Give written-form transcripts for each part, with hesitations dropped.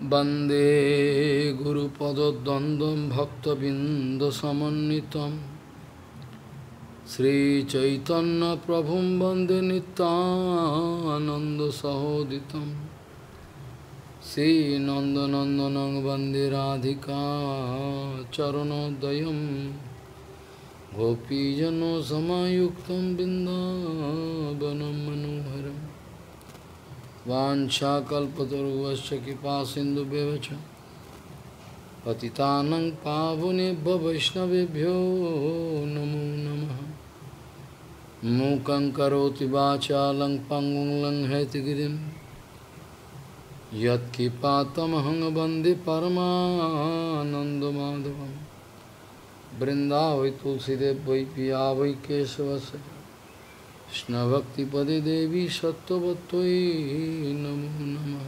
वंदे गुरुपदद्वन्द्वं भक्तबिंदसमन्वितं श्रीचैतन्यप्रभुं वंदे नित्यानन्दसहोदितं श्रीनन्दनन्दनं वंदे राधिका चरणोदयं गोपीजनसमायुक्तं बिन्दावनं मनोहरम् वाञ्छाकल्पतरुश्च कृपासिन्धुभ्यः च पतितानं पावनेभ्यो वैष्णवेभ्यो नमो नमः। मूकं करोति वाचालं पङ्गुं लङ्घयतिगिरिं यत्कृपातमहं वन्दे परमानन्दमाधवं। वृन्दावै तुलसीदेव वै पिया वै केशवस्य कृष्णभक्तिपदे देवी सत्त्ववत्त्वयि नमो नमः।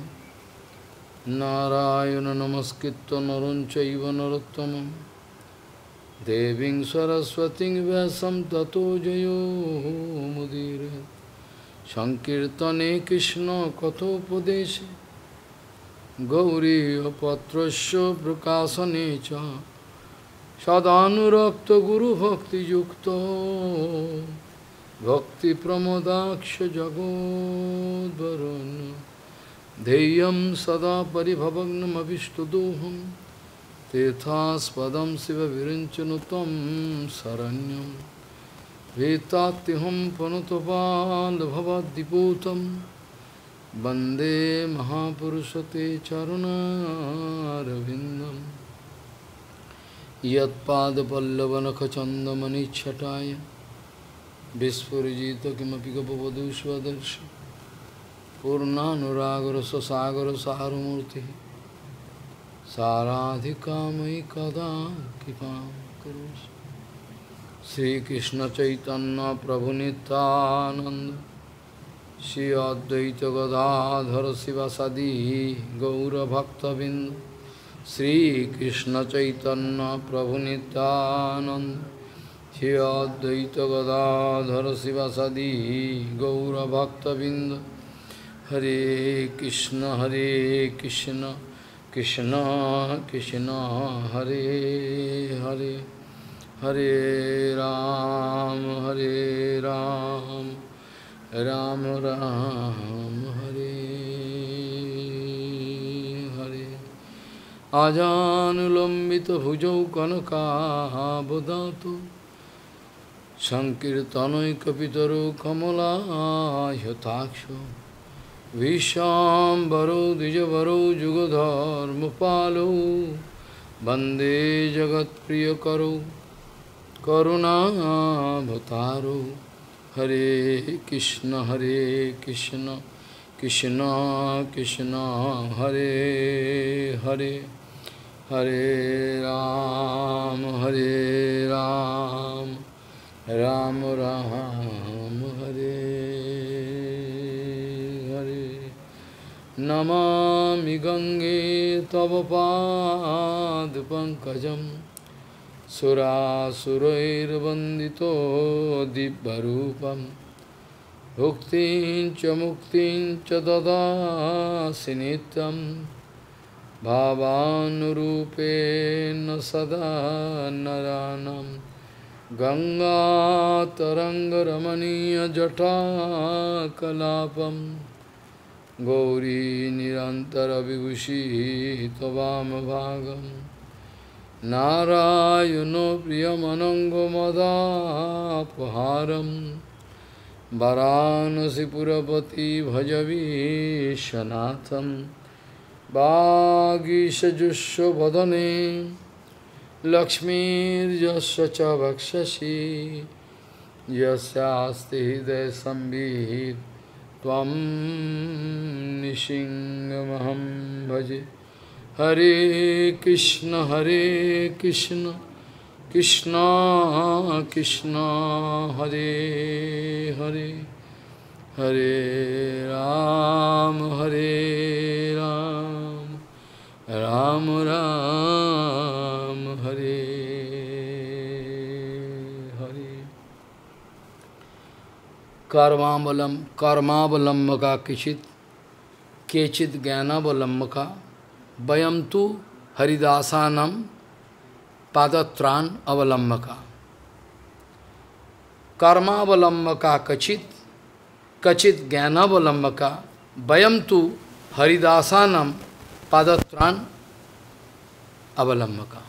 नारायण नमस्कृत्य नरं चैव नरोत्तमं देवीं सरस्वतीं व्यासं ततो जयो मुदीरये। संकीर्तने कृष्ण कथोपदेशे गौरीपत्रस्य प्रकाशने च सदानुरक्त गुरुभक्तियुक्तो भक्ति प्रमोदाक्ष जगोद्वरुन् ध्येयं सदा परिभवग्नमभिष्टदोहं तीर्थास्पदं शिवविरञ्चनुतं शरण्यं वेत्तात्यहं पुनतपाल्भवद्दिपूतं वन्दे महापुरुषते चरुणारविन्दं यत्पादपल्लवनखचन्दमनिच्छटाय विस्फुरिजित किमपि गपवधू स्वदर्श पूर्णानुरागर ससागर सारमूर्ति साराधिकामयि कदा कृपां करोषि। श्रीकृष्ण चैतन्य प्रभु नित्यानंद श्री अद्वैत गदाधर शिवासादि गौरभक्तबिंद। श्रीकृष्ण चैतन्य प्रभु नित्यानंद श्री अद्वैत गदाधर शिवासादि गौरभक्तबिंद। हरे कृष्ण कृष्ण कृष्ण हरे हरे हरे राम राम राम हरे हरे। आजानुलंबित भुजौ कनकाबदातु संकीर्तनैकपितरो कमलायताक्षो विश्वाम्बरो द्विजवरो जुगधर्मपालो वन्दे जगत्प्रियकरो करुणावतारो। हरे कृष्ण कृष्ण कृष्ण हरे हरे हरे राम राम राम हरे हरे। नमामि गंगे तव पादपङ्कजं सुरासुरैर्वन्दितो दिव्यरूपं भुक्तिं च मुक्तिं च ददासि नित्यं भावानुरूपेण सदा नराणां। गंगातरङ्गरमणीयजटाकलापं गौरी निरन्तरविभूषिः त्ववामभागं। नारायणो प्रियमनङ्गमदापहारं वाराणसीपुरपति भजवीशनाथं। वागीशजुष्वदने लक्ष्मीर्यस्य च वक्षसि यस्यास्ति हृदयसंवित् त्वं निसिंहमहं भजे। हरे कृष्ण कृष्ण कृष्ण हरे हरे हरे राम राम राम हरे हरे। कर्मावलंब का किचित केचित ज्ञानावलंब का Bayamtu Haridasanam Padatran Avalambaka. Karma Avalambaka Kachit, Kachit Jnana Avalambaka, Bayamtu Haridasanam Padatran Avalambaka.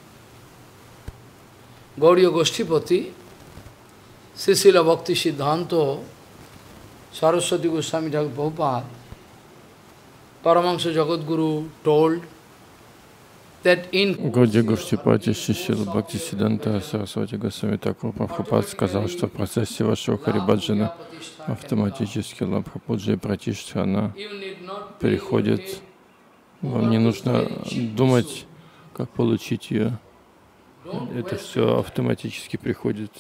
Gauriya Goshtipati, Srila Bhakti Siddhanta, Saraswati Goswami Thakur Prabhupada, Paramahansa Jagadguru told that in Гаудия Гоштипати Шрила Бхактисиддханта Сарасвати Госвами Тхакур Прабхупад сказал, что в процессе вашего харибаджана автоматически Лабхапуджа и Пратиштхана переходит. Вам не нужно думать, как получить ее. Это все автоматически приходит.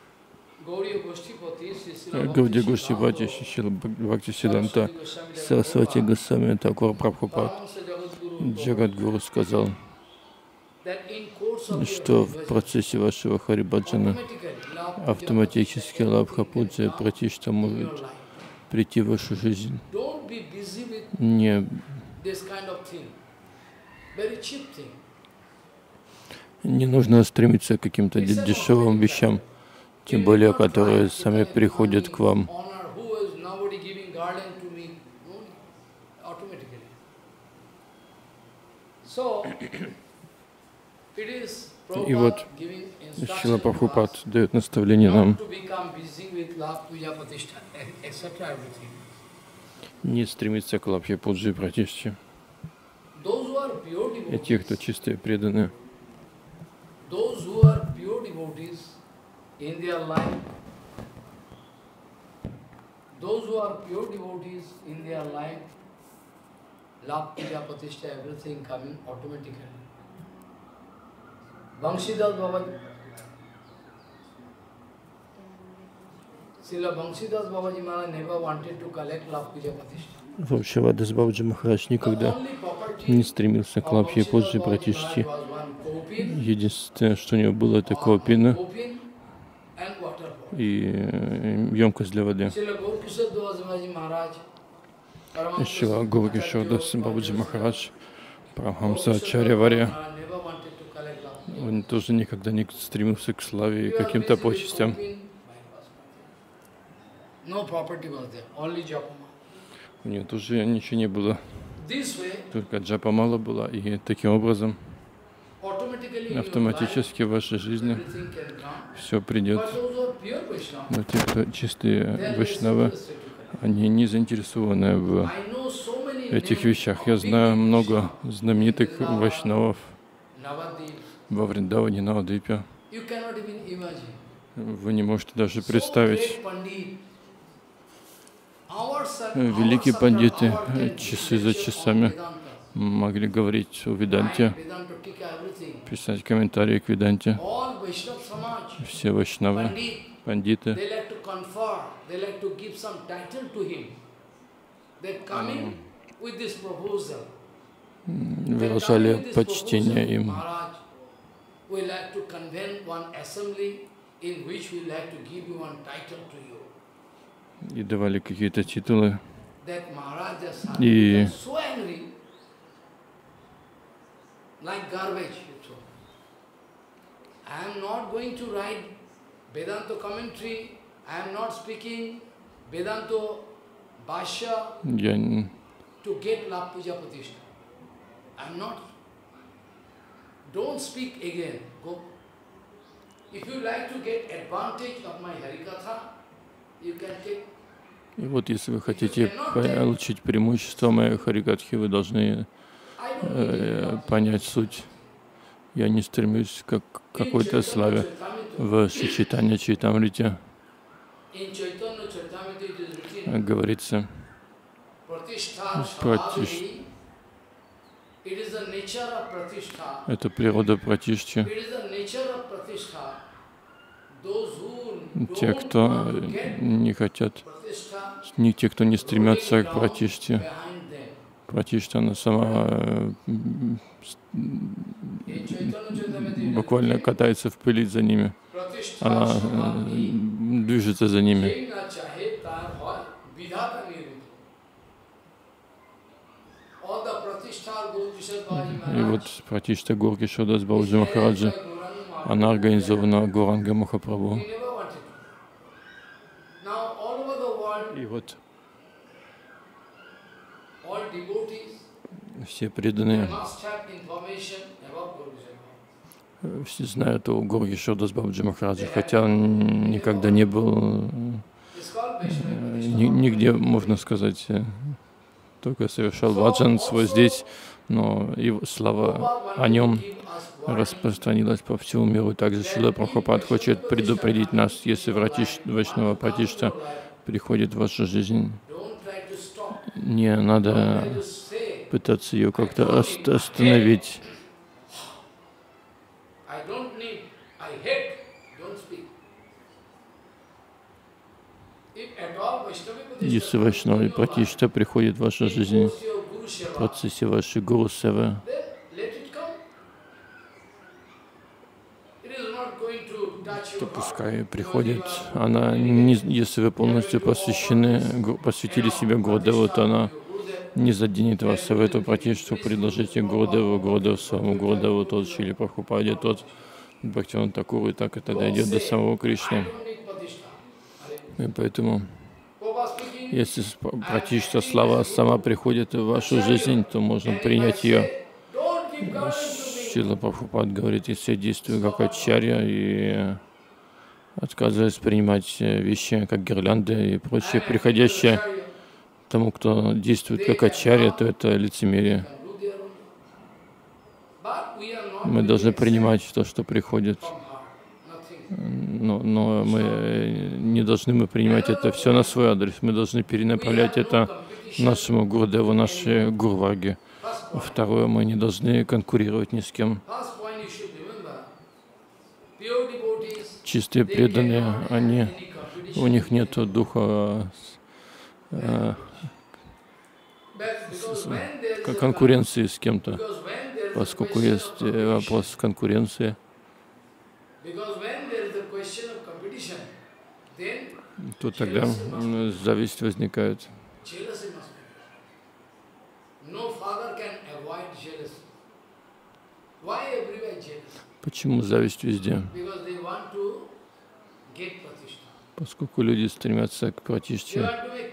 Гаудия Гоштипати Шрила Бхактисиддханта Сарасвати Госвами Тхакур Прабхупад Джагадгуру сказал, что в процессе вашего харибаджана автоматически Лабхапуджа и Пратишта может прийти в вашу жизнь. Не нужно стремиться к каким-то дешевым вещам, тем более, которые сами приходят к вам. И вот Шрила Прабхупад дает наставление нам не стремиться к Лабхе Пуджи и Пратиште. И те, кто чистые преданные, Bangsidas Babaji, Srila Bangsidas Babaji Maharaj never wanted to collect Love Puja Pratishta. Бхакти-Сиддханта Бабаджи Махарадж никогда не стремился к Лабхе Пуджи и Пратиште. Единственное, что у него было, это копина и емкость для воды. Шрила Гауракишор Дас Бабаджи Махарадж, Парамхамса Ачарья Варья, он тоже никогда не стремился к славе и каким-то почестям. У него тоже ничего не было, только джапамала была, и таким образом автоматически в вашей жизни все придет. Но те, кто чистые вайшнавы, они не заинтересованы в этих вещах. Я знаю много знаменитых вайшнавов во Вриндаване, Навадвипе. Вы не можете даже представить. Великие пандиты часы за часами могли говорить о Веданте, писать комментарии к Веданте. Все вайшнавы, пандиты выражали почтение им. И давали какие-то титулы. И я Don't speak again. Go. If you like to get advantage of my Harikatha, you can take. И вот если вы хотите получить преимущество моей Харикатхи, вы должны понять суть. Я не стремлюсь к какой-то славе. В Шри Чайтамрите говорится, это природа Пратишти. Те, кто не хотят, не те, кто не стремятся к Пратиште. Пратишта, она сама буквально катается в пыли за ними. Она движется за ними. И вот Пратишта Горки Шодас Бабаджи Махараджа, она организована Гуранга Махапрабху. И вот все преданные, все знают о Горги Шодас Бабаджи Махараджа, хотя он никогда не был нигде, можно сказать, только совершал баджан свой здесь, но его слава о нем распространилась по всему миру. Также Шрила Прабхупад хочет предупредить нас, если Вайшнава Пратишта приходит в вашу жизнь, не надо пытаться ее как-то остановить. Если Вайшнава Пратишта приходит в вашу жизнь в процессе вашей Гуру Севы, то пускай приходит. Она, если вы полностью посвятили себя Гурудеву, то она не заденет вас. Советую Пратишту, предложите Гурудеву, Гурудев своему Гурудеву, тот Шриле Прабхупаде, тот Бхактивинода Такуру, и так это дойдет до самого Кришны. И поэтому, если Пратишта слава сама приходит в вашу жизнь, то можно принять ее. Шрила Прабхупад говорит, если я действую как ачарья и отказываюсь принимать вещи, как гирлянды и прочее, приходящее тому, кто действует как ачарья, то это лицемерие. Мы должны принимать то, что приходит. Но мы не должны принимать это все на свой адрес. Мы должны перенаправлять это нашему Гурудеву, нашей Гурваге. Второе, мы не должны конкурировать ни с кем. Чистые преданные, у них нет духа конкуренции с кем-то, поскольку есть вопрос конкуренции, то тогда зависть возникает. Почему зависть везде? Поскольку люди стремятся к Пратиште.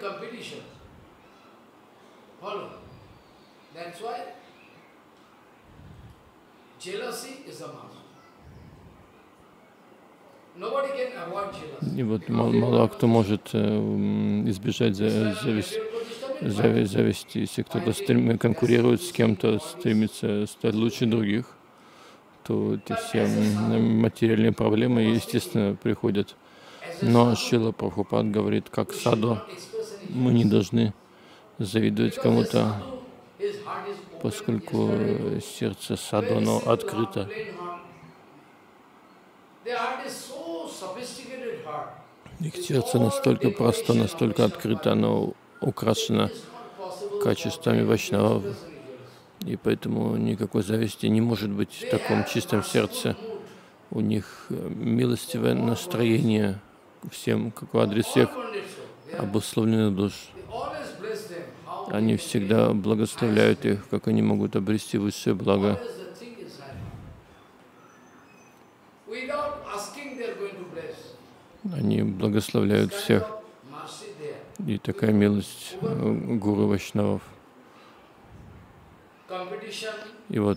И вот мало кто может избежать зависти. Если кто-то конкурирует с кем-то, стремится стать лучше других, то эти все материальные проблемы, естественно, приходят. Но Шрила Прабхупад говорит, как саду, мы не должны завидовать кому-то, поскольку сердце саду, оно открыто. Их сердце настолько просто, настолько открыто, оно украшено качествами вайшнавов, и поэтому никакой зависти не может быть в таком чистом сердце. У них милостивое настроение всем, как в адрес всех обусловленных душ. Они всегда благословляют их, как они могут обрести высшее благо. Они благословляют всех. И такая милость гуру вайшнавов. И вот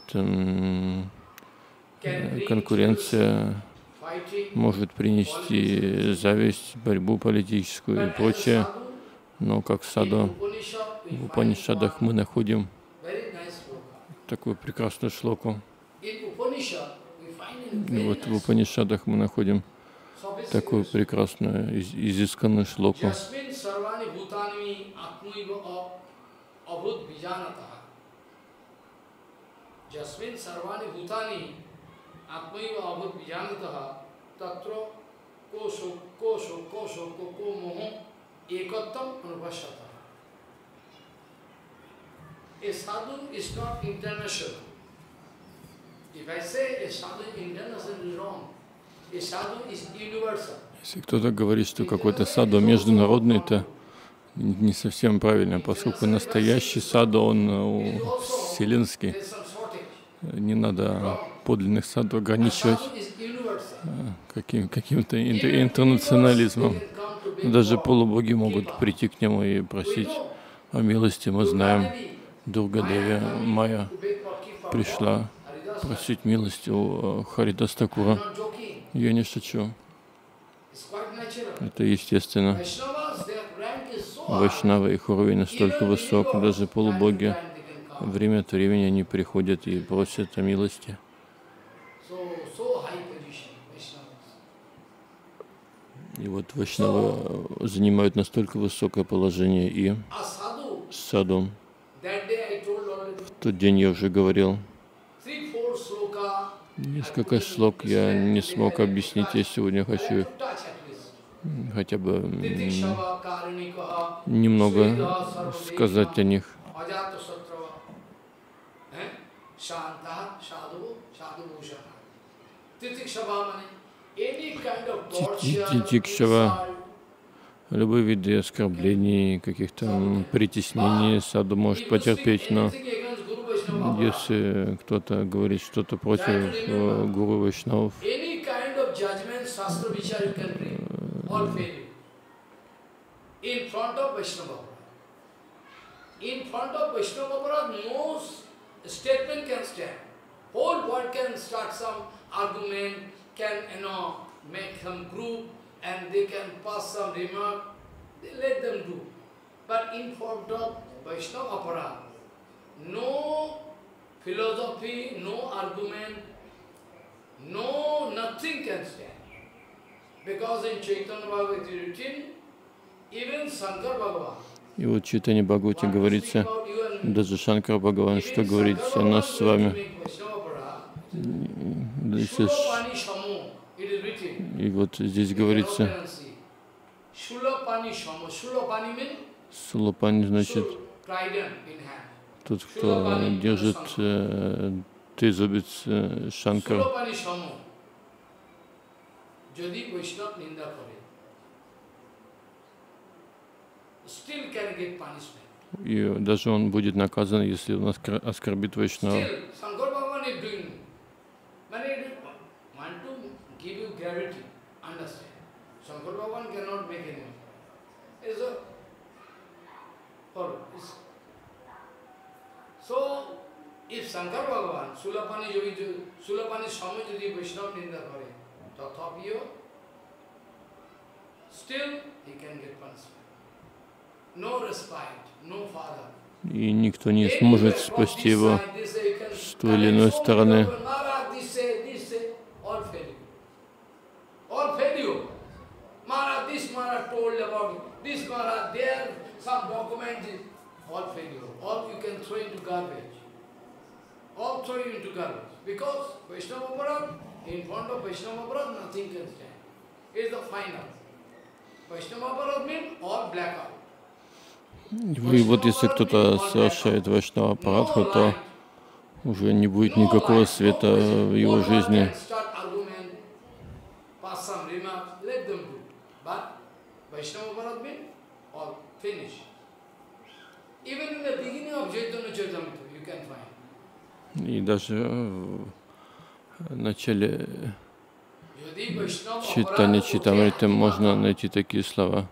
конкуренция может принести зависть, борьбу политическую и прочее. Но как саду, в Упанишадах мы находим такую прекрасную шлоку. И вот в Упанишадах мы находим такую прекрасную, изысканную шлоку. A sadhu is not international. If I say a sadhu is international, it is wrong. A sadhu is universal. Если кто-то говорит, что какой-то саду международный, это не совсем правильно, поскольку настоящий саду, он вселенский. Не надо подлинных саду ограничивать каким-то интернационализмом. Даже полубоги могут прийти к нему и просить о милости. Мы знаем, Дурга Деви Майя пришла просить милости у Харидас Такура. Я не шучу. Это естественно. Вайшнавы, их уровень настолько высок, даже полубоги, время от времени они приходят и просят о милости. И вот вайшнавы занимают настолько высокое положение. И саду, в тот день я уже говорил, несколько шлок я не смог объяснить, я сегодня хочу их хотя бы немного сказать о них. Титикшава, любые виды оскорблений, каких-то притеснений саду может потерпеть, но если кто-то говорит что-то против гуру Вайшнавов, in front of Vaishnava, no statement can stand. Whole world can start some argument, can make some group, and they can pass some remark. They let them do. But in front of Vaishnava Aparad, no philosophy, no argument, no nothing can stand. Because in Chaitanya Bhagavad Gita written, even Shankar Bhagavan. И вот в Чайтанья Бхагавате говорится, даже Шанкара Бхагаван, что говорит о нас с вами. И вот здесь говорится, Сулапани значит тот, кто держит трезубец Шанкара. И даже он будет наказан, если он оскорбит Вайшнава. If Shankar Bhagavan, Sulapani Swami যদি বৈষ্ণব নিন্দা করে, তথাপিও still he can get punishment. No respite, no father. И никто не сможет спасти его с той или иной стороны. All failure. Maharaj, this Maharaj told about it. This Maharaj, there, some document is all failure. All you can throw into garbage. All throw into garbage. Because Vaishnava Aparad, in front of Vaishnava Aparad, nothing can stand. It is the final. Vaishnava Aparad means all blackout. И вот если кто-то совершает Вайшнава Апарадху, то уже не будет никакого света в его жизни. И даже в начале читания Чайтамриты можно найти такие слова.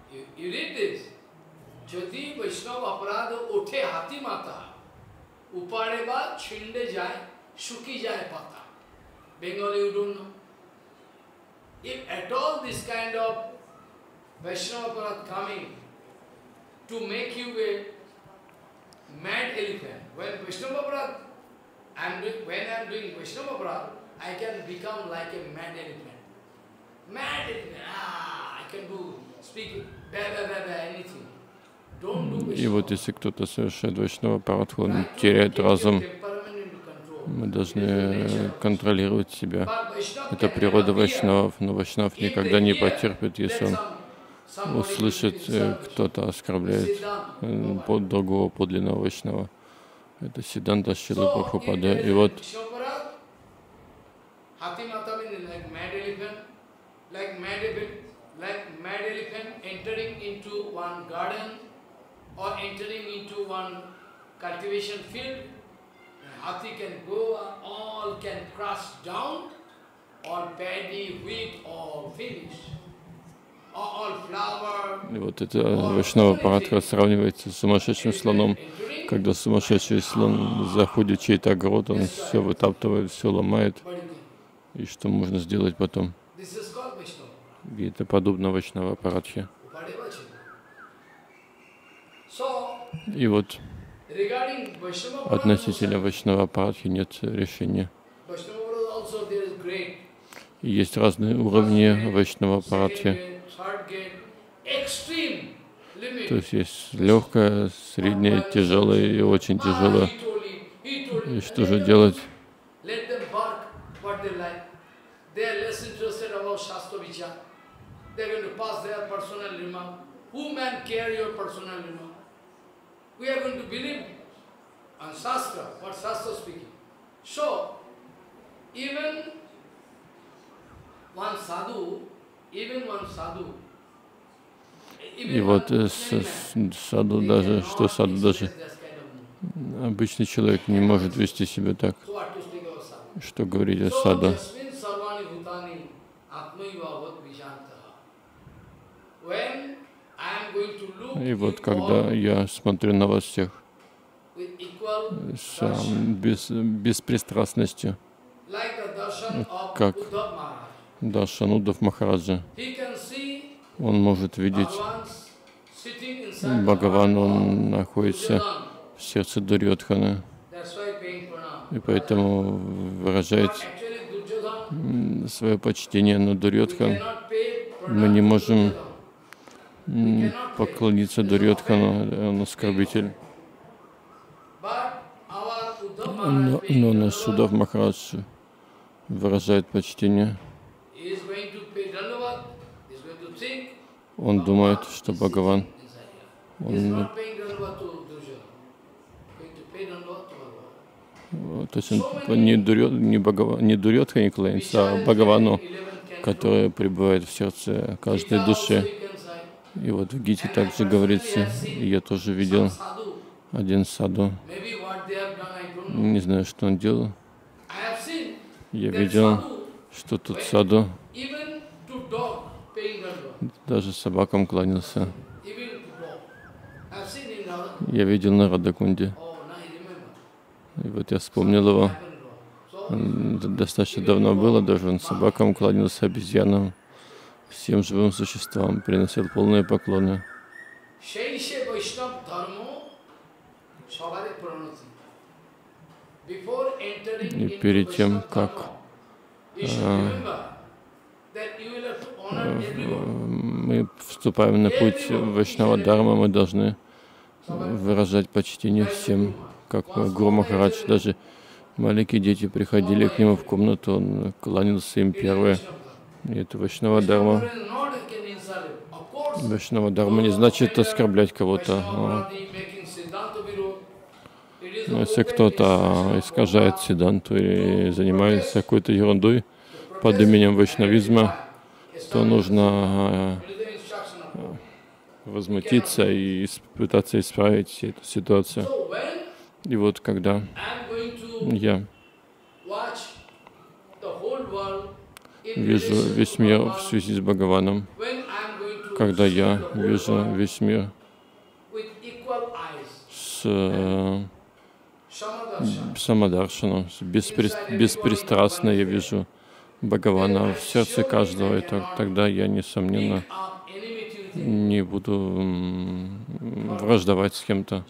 Jodi Vaishnava Aparada Uthe Hati Mata Upare Ba Chinde Jai Shuki Jai Pata. Bengali you don't know. If at all this kind of Vaishnava Aparada coming to make you a mad elephant, when Vaishnava Aparada, when I am doing Vaishnava Aparada, I can become like a mad elephant. Mad elephant, I can do, speak, anything. И вот если кто-то совершает Вайшнава Апарадху, он теряет разум. Мы должны контролировать себя. Это природа Вайшнавов, но Вайшнав никогда не потерпит, если он услышит, кто-то оскорбляет другого подлинного Вайшнава. Это Сиддханта Шрилы Прабхупады. И вот or entering into one cultivation field, Hathi can go on И вот это Вайшнава Парадха сравнивается с сумасшедшим слоном. Когда сумасшедший слон заходит в чей-то огород, он все вытаптывает, все ломает. И что можно сделать потом? И это подобно Вайшнава Парадхе. И вот относительно Вайшнава Парадхи нет решения. И есть разные уровни Вайшнава Парадхи. То есть легкое, среднее, тяжелое и очень тяжелое. И что же делать? И вот саду даже, что саду даже обычный человек не может вести себя так, что говорить о саду. И вот когда я смотрю на вас всех с беспристрастностью, как Даршан Уддав Махараджа, он может видеть Бхагаван, он находится в сердце Дурьодханы, и поэтому выражает свое почтение на Дурьодхан. Мы не можем поклониться Дурьодхану, он оскорбитель. Но наш Уддав Махарадж выражает почтение. Он думает, что Бхагаван, то есть он не Дурьодхане кланяется, а Бхагавану, который пребывает в сердце каждой души. И вот в Гите также говорится, и я тоже видел один саду, не знаю, что он делал. Я видел, что тут саду даже собакам кланялся. Я видел на Радакунде. И вот я вспомнил его. Достаточно давно было, даже он собакам кланялся, обезьянам, всем живым существам, приносил полные поклоны. И перед тем, как мы вступаем на путь Вайшнава Дharma, мы должны выражать почтение всем, как Гуру Махарадж. Даже маленькие дети приходили к нему в комнату, он кланялся им первые. И это Вайшнава Дharma. Вайшнава Дharma не значит оскорблять кого-то. Но если кто-то искажает сиддханту и занимается какой-то ерундой под именем вайшнавизма, то нужно возмутиться и пытаться исправить эту ситуацию. И вот когда я вижу весь мир в связи с Бхагаваном, когда я вижу весь мир с самадаршаном, беспристрастно я вижу Бхагавана в сердце каждого, и тогда я, несомненно, не буду враждовать с кем-то.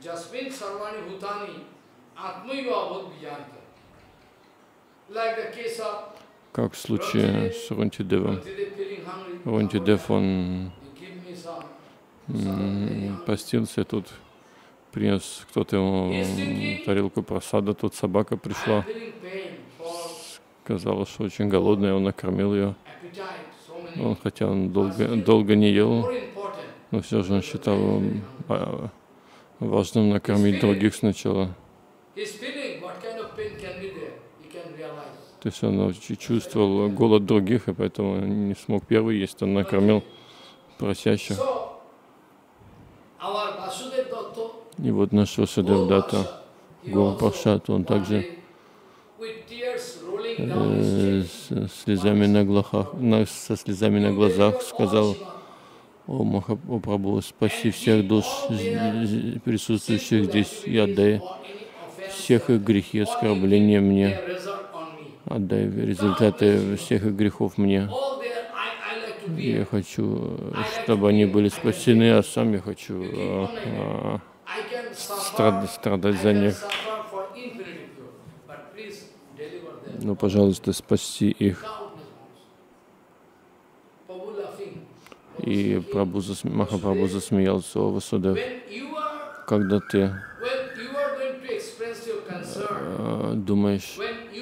Как в случае с Рунтидевом. Рунтидев, он постился, тут принес кто-то ему тарелку просада, тут собака пришла, сказала, что очень голодная, он накормил ее. Хотя он долго не ел, но все же он считал важным накормить других сначала. То есть он чувствовал голод других, и поэтому не смог первый есть, он накормил просящих. И вот наш Васудев Датта, Гуру Паршад, он также со слезами со слезами на глазах сказал: «О Махапрабху, спаси всех душ, присутствующих здесь, и отдай всех их грехи, оскорбления мне. Отдай результаты всех их грехов мне. Я хочу, чтобы они были спасены, а сам я хочу страдать за них. Но, пожалуйста, спаси их». И Махапрабху засмеялся: «О Васудев, когда ты думаешь,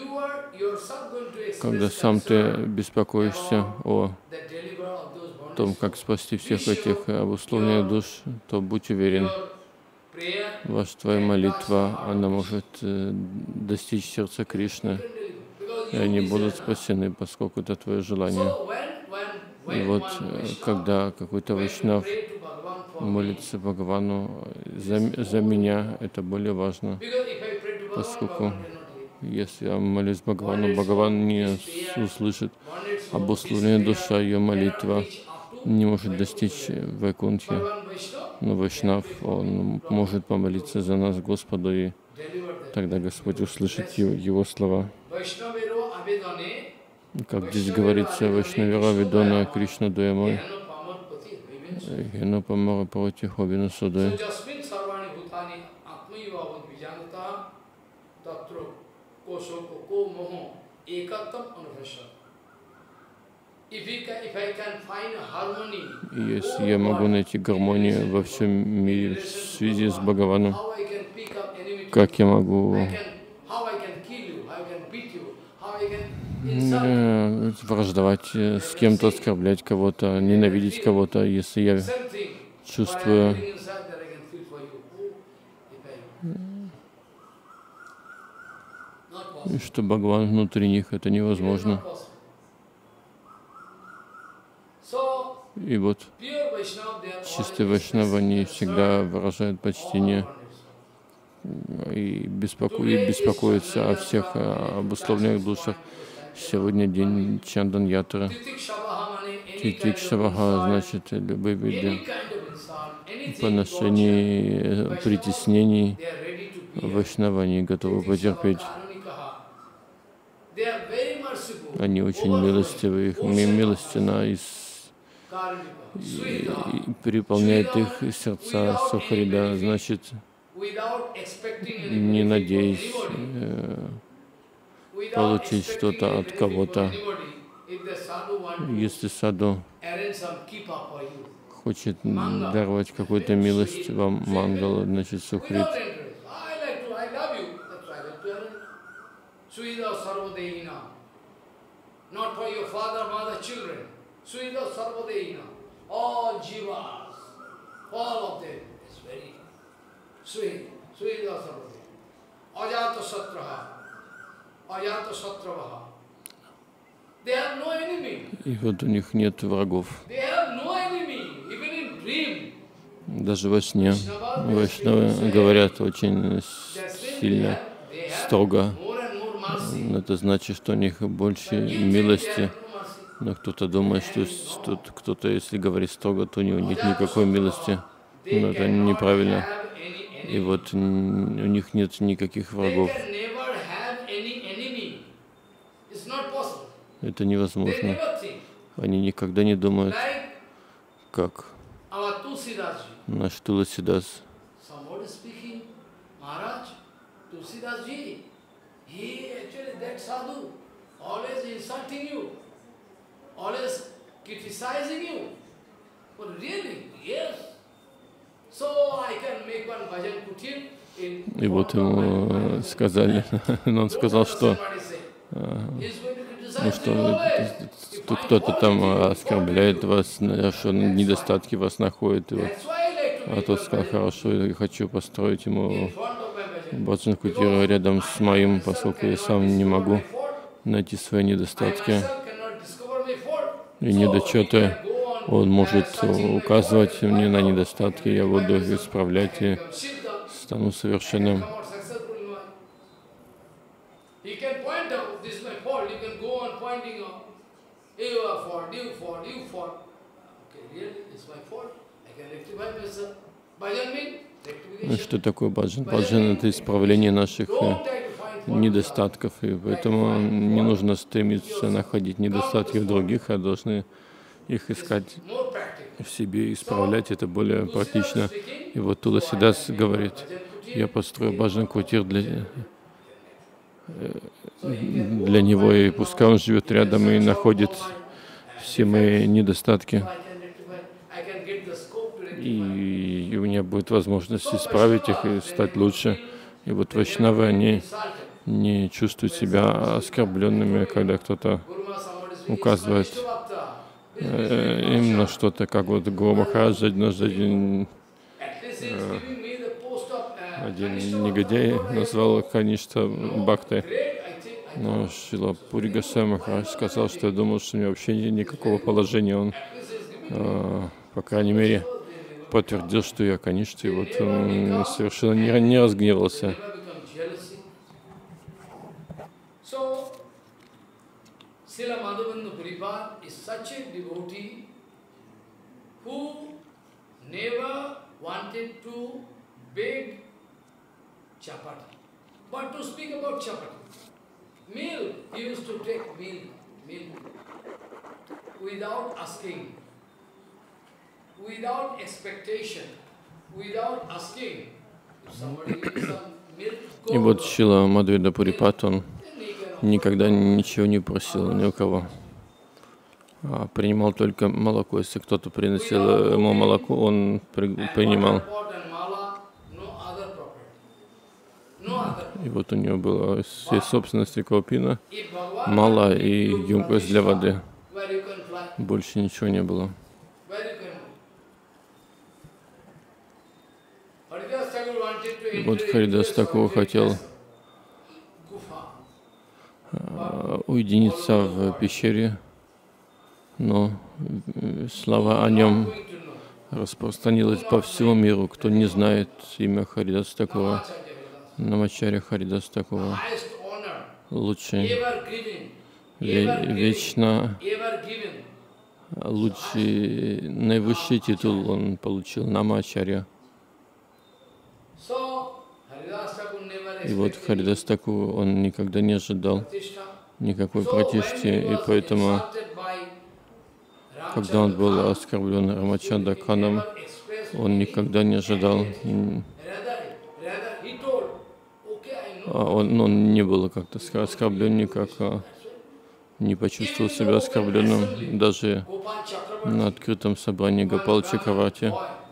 когда сам ты беспокоишься о том, как спасти всех этих обусловленных душ, то будь уверен, твоя молитва, она может достичь сердца Кришны, и они будут спасены, поскольку это твое желание». И вот, когда какой-то вайшнав молится Бхагавану за меня, это более важно, поскольку если я молюсь Бхагавану, Бхагаван не услышит, обусловленная душа, ее молитва не может достичь Вайкунтхи. Но Вайшнав, он может помолиться за нас Господу, и тогда Господь услышит его слова. Как здесь говорится: «Вайшнавира Видона Кришна Дуямой, Гена Памара Прати Хобина Судой». И если я могу найти гармонию во всем мире в связи с Бхагаваном, как я могу враждовать с кем-то, оскорблять кого-то, ненавидеть кого-то, если я чувствую что Бхагаван внутри них, это невозможно. И вот чистые вайшнавы, они всегда выражают почтение и беспокоятся о всех обусловленных душах. Сегодня день Чандан-ятры. Титикшаваха значит любые виды поношений, притеснений. Вайшнавы, они готовы потерпеть. Они очень милостивы, их милостина и переполняет их сердца Сухарида, значит, не надеясь получить что-то от кого-то. Если саду хочет даровать какую-то милость вам, мангала, значит, Сухрид. All jivas, all of them is very sweet, sweet Sarvadeva. Ajata Satravaha. They have no enemy. И вот у них нет врагов. They have no enemy, even in dream. Даже во сне вайшнавы говорят очень сильно, строго. Это значит, что у них больше милости. Но кто-то думает, что кто-то, если говорит строго, то у него нет никакой милости. Но это неправильно. И вот у них нет никаких врагов. Это невозможно. Они никогда не думают, как наш Туласидас. Always criticizing you. But really, yes. So I can make one bhajan kutir in. И вот ему сказали, он сказал, что кто-то там оскорбляет вас, что недостатки вас находят. И вот, а тот сказал: хорошо, я хочу построить ему баджан кутиру рядом с моим, поскольку я сам не могу найти свои недостатки и недочеты. Он может указывать мне на недостатки, я буду их исправлять и стану совершенным. point out, this is my fault. You can go on pointing out. You are fault, you fault, you fault. Okay, really, it's my fault. I can rectify myself. Bhajan means rectification. Что такое баджан? Баджан — это исправление наших недостатков, и поэтому не нужно стремиться находить недостатки в других, а должны их искать в себе и исправлять. Это более практично. И вот Туласидас говорит: я построю баджан кутир для него, и пускай он живет рядом и находит все мои недостатки. И у меня будет возможность исправить их и стать лучше. И вот вайшнавы, они не чувствуют себя оскорбленными, когда кто-то указывает им на что-то, как вот Гуру Махарадж один негодяй назвал Каништа Бхактой. Но Шрила Пури Госвами Махарадж сказал, что я думал, что у него вообще нет никакого положения. Он, по крайней мере, подтвердил, что я Каништа, и вот он совершенно не разгневался. Srila Madhavendra Puripad is such a devotee who never wanted to beg chapati, but to speak about chapati. Milk, he used to take milk without asking, without expectation, without asking. If somebody gives some milk, И вот Шрила Мадхавендра Пурипад, он никогда ничего не просил ни у кого, а принимал только молоко. Если кто-то приносил ему молоко, он принимал. И вот у него была всей собственности каупина, мала и емкость для воды. Больше ничего не было. И вот Харидас Такур хотел уединиться в пещере, но слава о нем распространилась по всему миру. Кто не знает имя Харидаса Такура, Намачарья Харидаса Такура, лучший, вечно лучший, наивысший титул он получил, Намачарья. И вот Харидас Такур, он никогда не ожидал никакой пратишти, и поэтому, когда он был оскорблен Рамачандра Ханом, он никогда не ожидал, он не был как-то оскорблен никак, не почувствовал себя оскорбленным, даже на открытом собрании Гопал Чакраварти.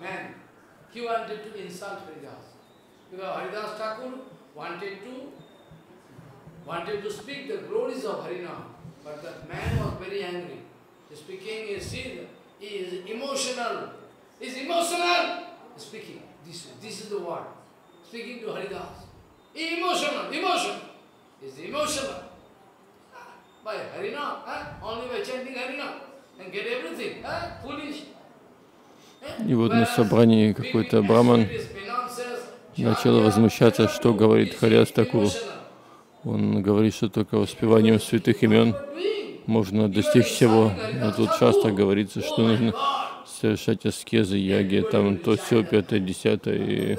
Wanted to speak the glories of Harinam, but that man was very angry. Speaking is emotional. He's emotional. Speaking. This is the word. Speaking to Haridas. Emotional. He's emotional. By Harinam, only by chanting Harinam and get everything. Foolish. И вот на собрании какой-то браман начал возмущаться, что говорит Харидас Такур. Он говорит, что только воспеванием святых имен можно достичь всего. Но тут часто говорится, что нужно совершать аскезы, яги, там то все, пятое, десятое.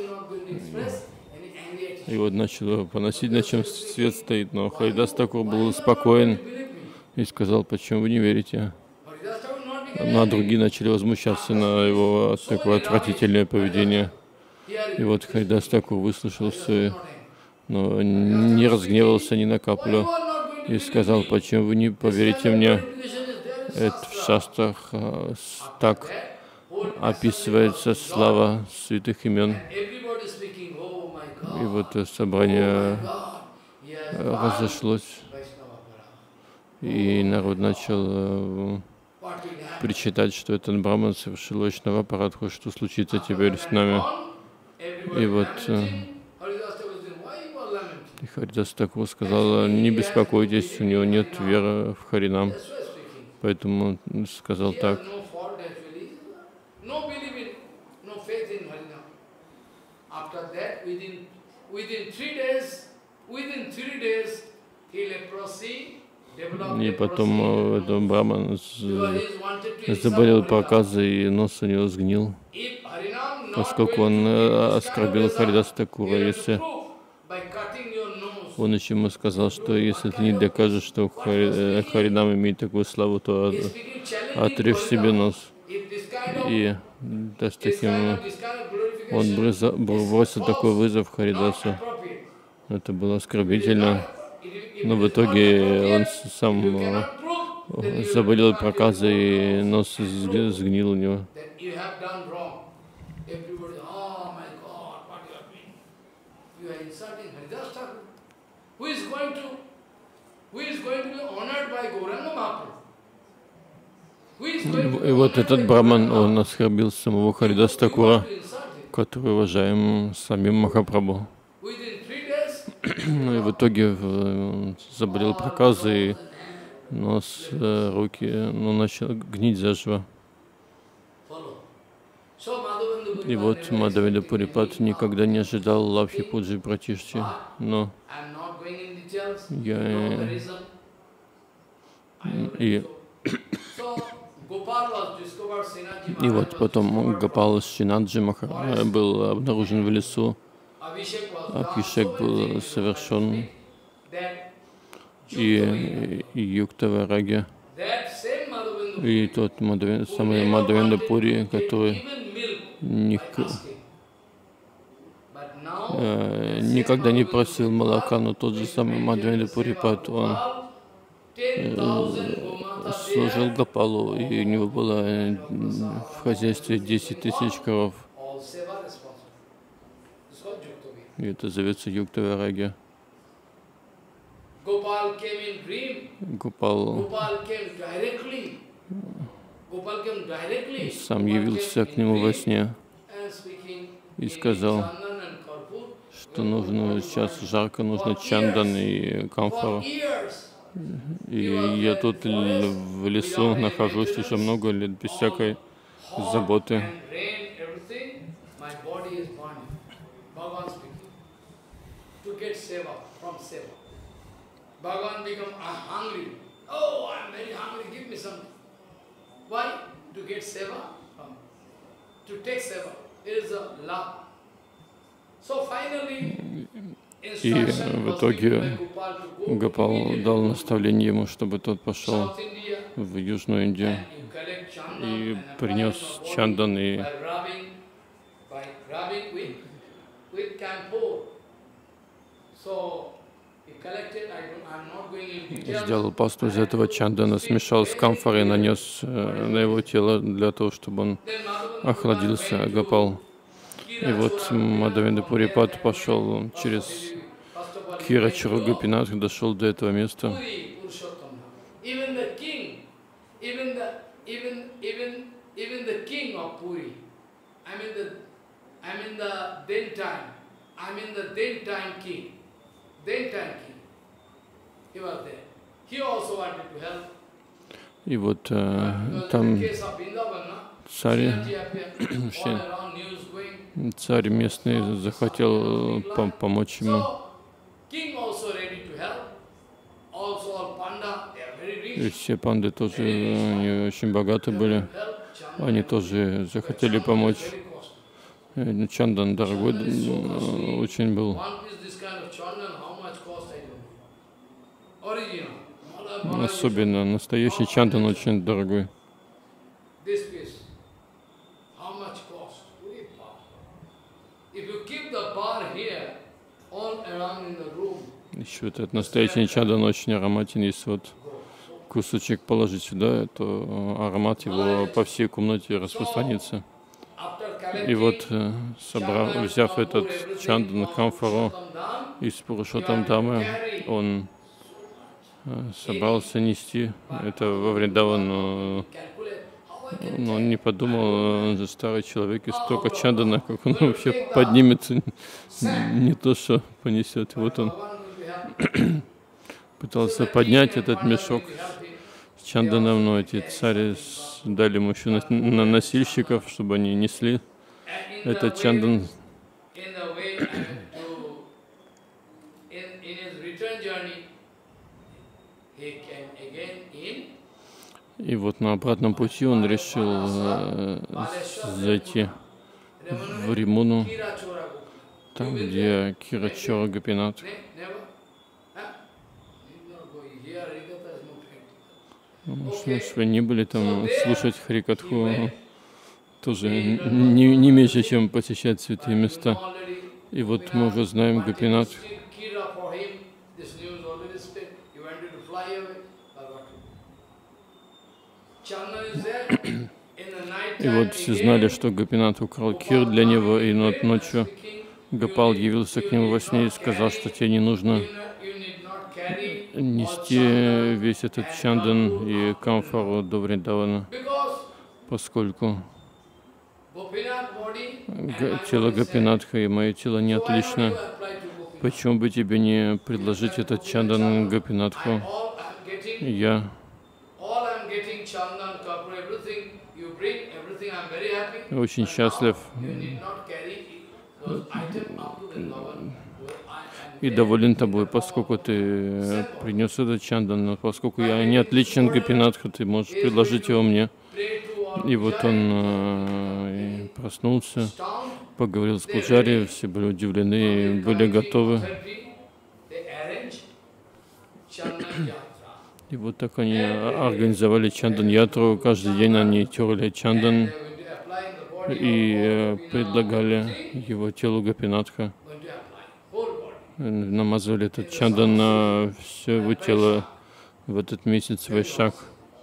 И вот начал поносить, на чем свет стоит. Но Харидас Такур был спокоен и сказал: почему вы не верите? А другие начали возмущаться на его такое отвратительное поведение. И вот Харидас Такур выслушал все, но не разгневался ни на каплю и сказал: почему вы не поверите мне? Это в шастрах так описывается слава святых имен. И вот собрание разошлось, и народ начал причитать, что этот браман совершил вайшнава-парадху, что случится теперь с нами. И вот Харидас Такур сказал: не беспокойтесь, у него нет веры в Харинам. Поэтому он сказал так. И потом этот браман заболел проказой, и нос у него сгнил, поскольку он оскорбил Харидаса Такура. Если он еще ему сказал, что если ты не докажешь, что Харинам имеет такую славу, то отрежь себе нос. И даже таким он бросил такой вызов Харидасу. Это было оскорбительно. Но в итоге он сам заболел проказой, и нос сгнил у него. И вот этот браман, он оскорбил самого Харидаса Такура, который уважаем самим Махапрабху. Ну и в итоге он заболел проказой, и нос, руки, начал гнить заживо. И вот Мадхавендра Пурипад никогда не ожидал Лавхи Пуджи Пратишти, но и вот потом Гопал Шинаджи был обнаружен в лесу, Абхишек был совершен, и Юктавараги, и тот самый Мадхавендра Пури, который никогда не просил молока, но тот же самый Мадхавендра Пурипад, он служил Гопалу, и у него было в хозяйстве 10 тысяч коров. И это зовется Юктавараги. Гопал сам явился к нему во сне и сказал, что нужно сейчас жарко, нужно чандан и камфору. И я тут в лесу нахожусь уже много лет без всякой заботы. Bhagavan become hungry. Oh, I am very hungry, give me some. Why? To get seva? To take seva. It is a love. So finally, и в итоге Гопал дал наставление ему, чтобы тот пошел в Южную Индию и принес чандан и сделал пасту из этого чандана, смешал с камфорой, нанес на его тело для того, чтобы он охладился, Гопал. И вот Мадхавендра Пурипад пошел через Кирачару Гопинат, дошел до этого места. И вот там царь местный захотел помочь ему. И все панды тоже, они очень богаты были, они тоже захотели помочь. Чандан дорогой очень был. Особенно настоящий чандан очень дорогой. Еще этот настоящий чандан очень ароматен. Если вот кусочек положить сюда, то аромат его по всей комнате распространится. И вот, взяв этот чандан, камфору из Пурушоттам Дамы, он собрался нести это во Вриндаван, но он не подумал, он же старый человек, и столько чандана, как он вообще поднимется, не то что понесет. Вот он пытался поднять этот мешок с чанданом, но эти цари дали ему еще на носильщиков, чтобы они несли этот чандан. И вот на обратном пути он решил зайти в Римуну, там, где Кирачора Гопинат. Что вы не были там слушать Харикатху, тоже не меньше, чем посещать святые места. И вот мы уже знаем Гопинат. И вот все знали, что Гопинат украл кир для него, и ночью Гопал явился к нему во сне и сказал, что тебе не нужно нести весь этот чандан и камфору до Вриндавана, поскольку тело Гопинатха и мое тело не отлично. Почему бы тебе не предложить этот чандан Гопинатху? Я очень счастлив и доволен тобой, поскольку ты принес этот чандан, но поскольку я не отличен Гопинатха, ты можешь предложить его мне. И вот он проснулся, поговорил с пуджари, все были удивлены, были готовы. И вот так они организовали чандан-ятру, каждый день они терли чандан и предлагали его телу Гопинатха. Намазывали этот чандан на все его тело в этот месяц Вайшак.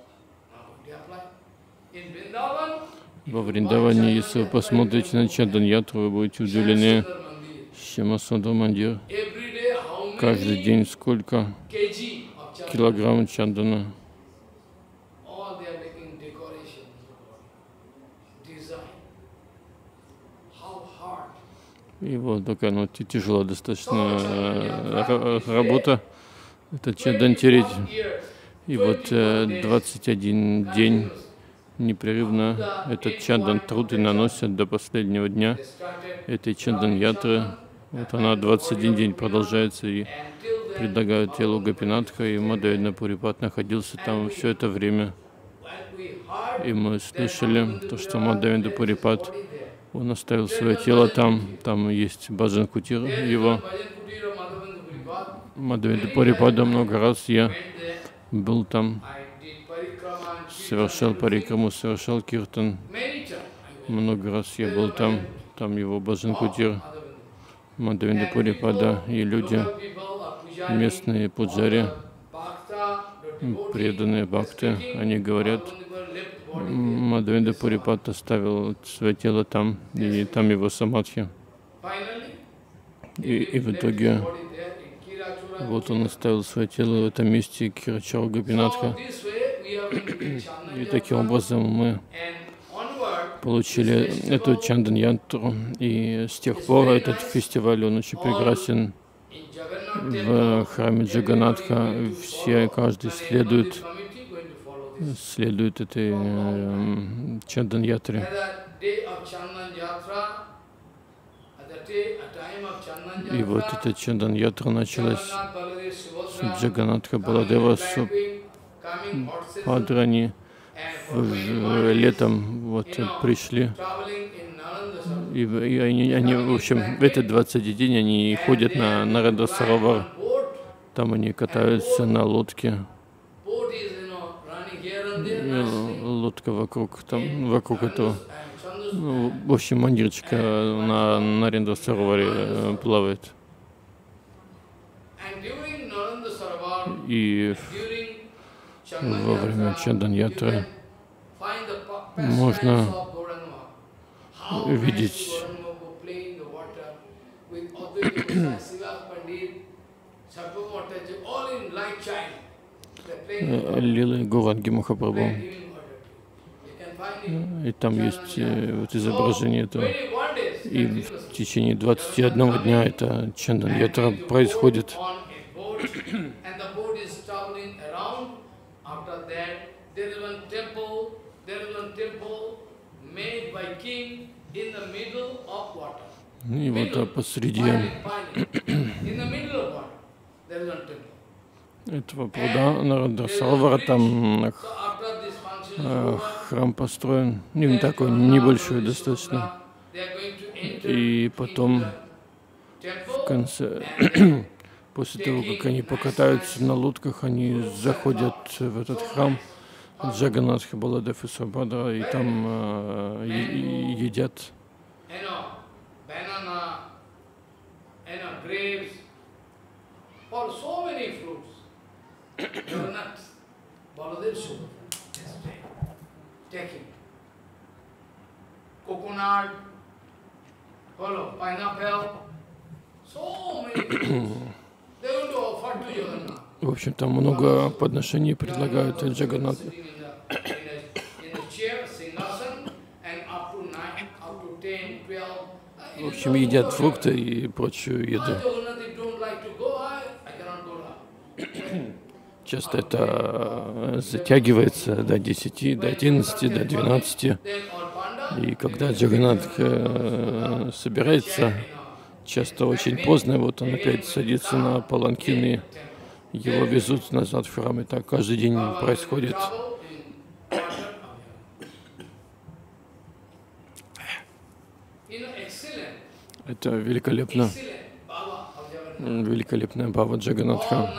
Во Вриндаване, если вы посмотрите на чандан-ятру, вы будете удивлены. Шьяма-Сундар Мандир. Каждый день сколько килограмм чандана. И вот такая тяжелая достаточно работа, это чандан тереть. И вот 21 день непрерывно этот чандан труд и наносят до последнего дня этой чандан-ятры. Вот она 21 день продолжается и предлагают телу Гопинатха, и Мадавендра Пурипат находился там все это время. И мы слышали то, что Мадавендра Пурипат, он оставил свое тело там есть Баджан Кутир его. Мадавендра Пурипада много раз я был там, совершал парикраму, совершал киртан. Много раз я был там его Баджан Кутир, Мадавендра Пурипада и люди, местные пуджари, преданные бхакты, они говорят, Мадавендра Пурипат оставил свое тело там, и там его самадхи. И в итоге вот он оставил свое тело в этом месте Кирачора Гопинатха. И таким образом мы получили эту чандан-ятру, и с тех пор этот фестиваль, он очень прекрасен. В храме Джаганатха каждый следует этой чандан-ятре. И вот эта чандан-ятра началась с Джаганатха Баладева, с Падрани. Летом вот пришли, и они, в общем, в этот 20 день они ходят на Нарендра Саровар, там они катаются на лодке, лодка вокруг этого, в общем, мандирчика на Нарендра Сароваре плавает. И во время чандан-ятры можно видеть лилы Гауранги Махапрабху. И там есть вот изображение этого. И в течение 21 дня эта чандан-ятра происходит. И вот посреди этого пруда Нарандасаровара, там храм построен, такой небольшой достаточно. И потом в конце, после того, как они покатаются на лодках, они заходят в этот храм Джаганнатха, Баладев и Субхадра, и там едят coconut, pineapple, so many fruits. They want to offer to Jagannath. В общем, там много подношений предлагают Джаганнатху. В общем, едят фрукты и прочую еду. Часто это затягивается до 10, до 11, до 12. И когда Джаганнатх собирается, часто очень поздно, вот он опять садится на паланкин, и его везут назад в храм. И так каждый день происходит. Это великолепно. Великолепная бхава Джаганнатха.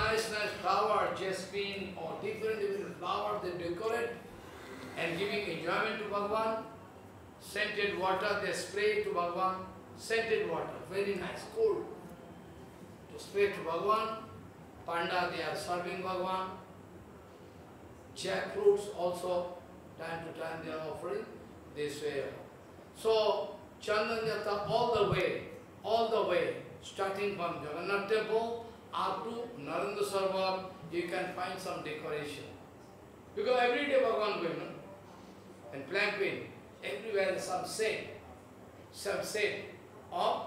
Scented water they spray to Bhagavan, scented water, very nice, cold. To spray to Bhagavan, Panda they are serving Bhagavan, jackfruits also, time to time they are offering, this way. So, Chandan Yatra all the way, starting from Jagannath temple up to Narendra Sarovar, you can find some decoration. Because every day Bhagavan going on, and planquin. Everywhere some set of,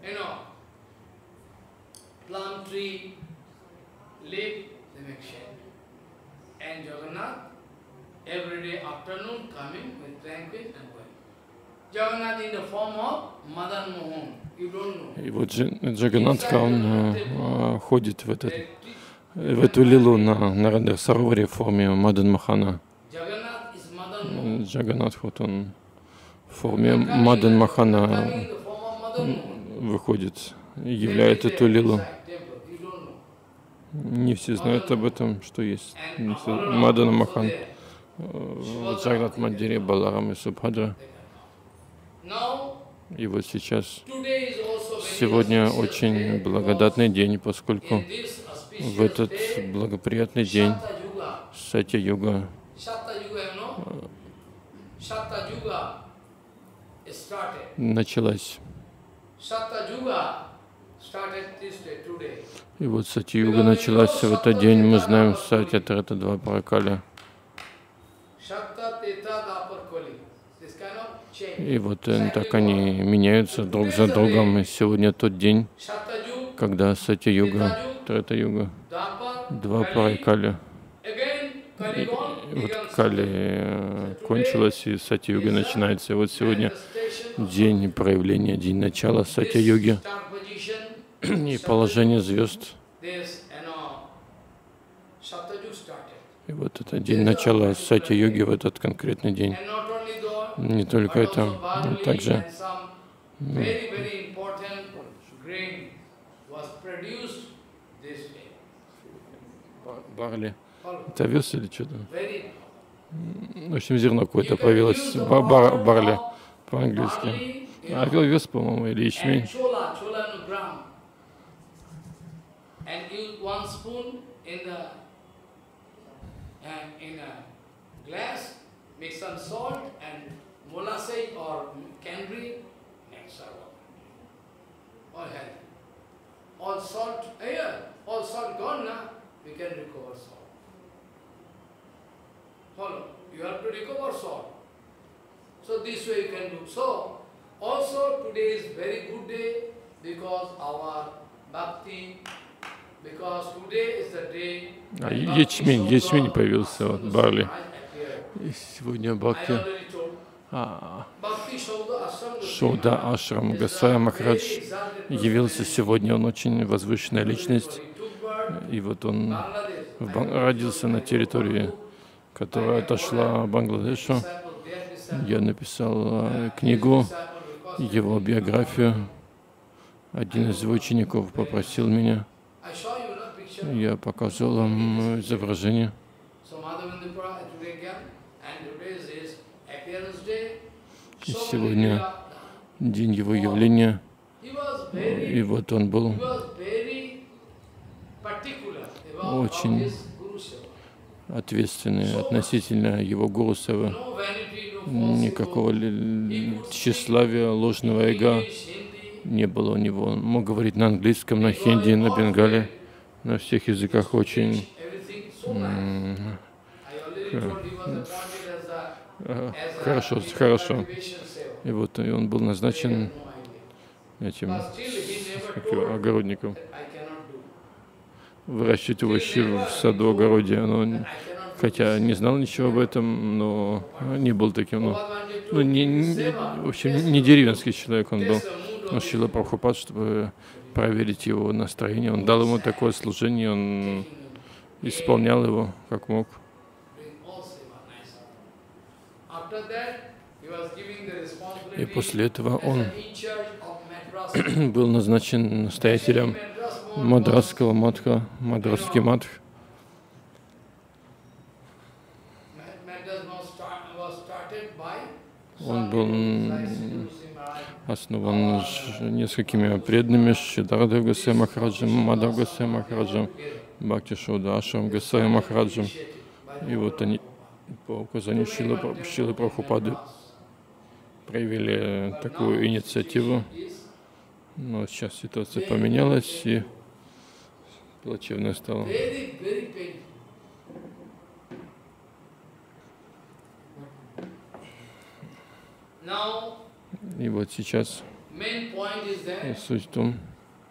plum tree, leaf, they make shade. And Jagannath, every day afternoon coming with tranquil and going. Jagannath in the form of Madan Mohan, you don't know. И вот Джаганнатха, он ходит в эту лилу на Нарендра Сароваре в форме Мадан Мохана. Джаганнатх, вот он в форме Мадан Мохана выходит, являет эту лилу. Не все знают об этом, что есть Мадан Мохан в Джагнат Мандире, Баларам и Субхадра. И вот сейчас, сегодня очень благодатный день, поскольку в этот благоприятный день Сатья-юга началась. И вот Сатья-юга началась в этот день. Мы знаем Сатья, Трета, Двапара, Кали. И вот так они меняются друг за другом. И сегодня тот день, когда Сатья-юга, Трета-юга, Двапара и Кали. И вот Кали кончилась, и Сатья-юга начинается. И вот сегодня день проявления, день начала Сатья-юги и положение звезд. И вот это день начала Сатья-юги в этот конкретный день. Не только это, но также барли. Это овес или что-то? В общем, зерно какое-то появилось. Барли по-английски. Овес, по-моему, или ячмень. Molasses or candy, next all salt here, all salt gone now, we can recover salt. Follow, you have to recover salt. So this way you can do. So, also today is very good day because our bhakti, because today is the day. Ячмень появился, вот, барли. И сегодня бхакти. Шоуда Ашрам Госвами Махарадж явился сегодня, он очень возвышенная личность, и вот он родился на территории, которая отошла Бангладешу. Я написал книгу, его биографию. Один из его учеников попросил меня. Я показал вам изображение. И сегодня день его явления. И вот он был очень ответственный относительно его гуру севы. Никакого тщеславия, ложного эго не было у него. Он мог говорить на английском, на хинди, на бенгале, на всех языках очень хорошо. И вот он был назначен этим огородником. Выращивать овощи в саду-огороде. Хотя не знал ничего об этом, но не был таким, в общем, не деревенский человек он был. Но Шрила Прабхупад, чтобы проверить его настроение, он дал ему такое служение, он исполнял его как мог. И после этого он был назначен настоятелем Мадрасского матха, Мадрасский матх. Он был основан несколькими преданными, Шидхартха Госвами Махараджем, Мадхав Госвами Махараджем, Бхакти-Шода Ашрам Госвами Махараджем. И вот они по указанию Шрилы Прабхупады проявили такую инициативу. Но сейчас ситуация поменялась и плачевно стало. И вот сейчас суть в том,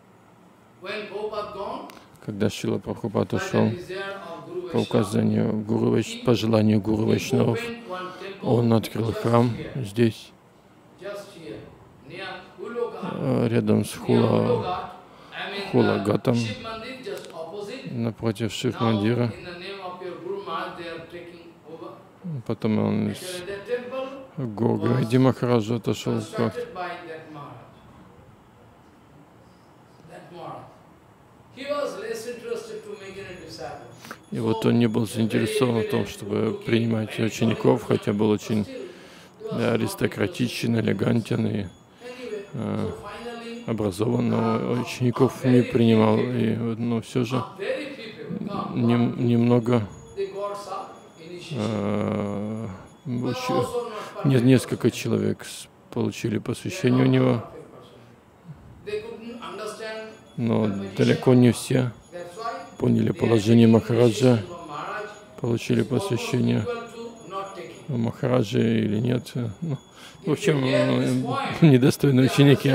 когда Шрила Прабхупад ушел, по указанию по желанию Гуру Вайшнавов, он открыл храм здесь, рядом с Хулагатом, напротив Шив-мандира. Потом он из Гургади Махараджа отошел. И вот он не был заинтересован в том, чтобы принимать учеников, хотя был очень аристократичен, элегантен и образован, но учеников не принимал. Но все же немного, несколько человек получили посвящение у него, но далеко не все поняли положение Махараджа, получили посвящение Махараджа или нет. В общем, недостойные ученики.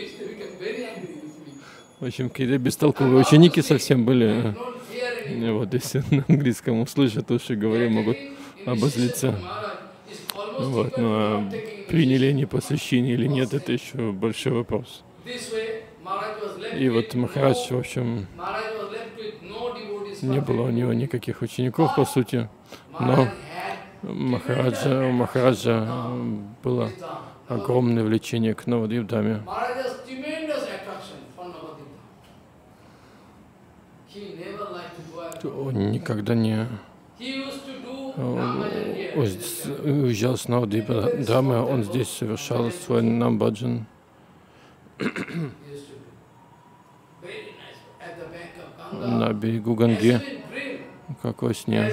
В общем, какие-то бестолковые ученики совсем были. Вот, если на английском услышат, уши говоря, могут обозлиться. Вот, но приняли они посвящение или нет, это еще большой вопрос. И вот Махарадж, в общем, не было у него никаких учеников, по сути, но у Махараджа было огромное влечение к Навадвип-даме. Он никогда не уезжал с Навадвип-дамы, он здесь совершал свой намбаджан. На берегу Ганги, как во сне.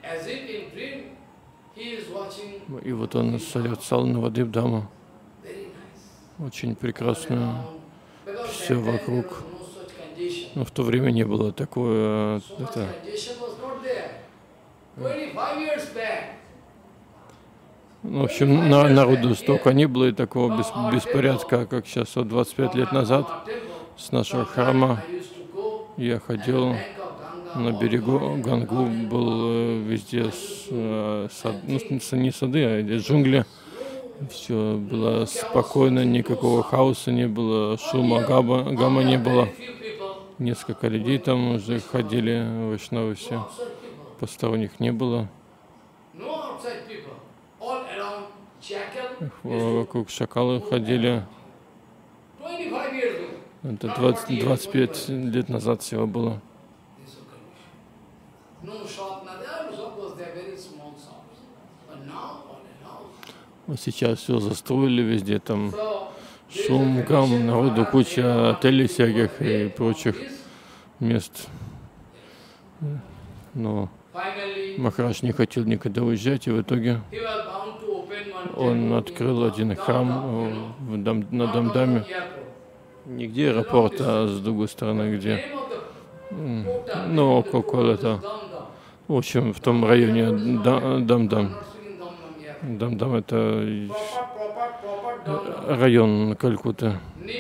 И вот он созерцал Навадвип-даму, очень прекрасную, все вокруг. Но в то время не было такое. В общем, народу столько не было и такого беспорядка, как сейчас. 25 лет назад с нашего храма я ходил на берегу Гангу, был везде не сады, а джунгли. Все было спокойно, никакого хаоса не было, шума, гамма не было. Несколько людей там уже ходили, вайшнавы все. Посторонних не было. Вокруг шакалы ходили. Это 25 лет назад всего было. Вот сейчас все застроили везде, там шум, гам, народу, куча отелей всяких и прочих мест. Но Махарадж не хотел никогда уезжать, и в итоге он открыл один храм на Дамдаме. Не где аэропорт, а с другой стороны, где, ну, около этого. В общем, в том районе Дамдам. Дамдам — это район Калькутты.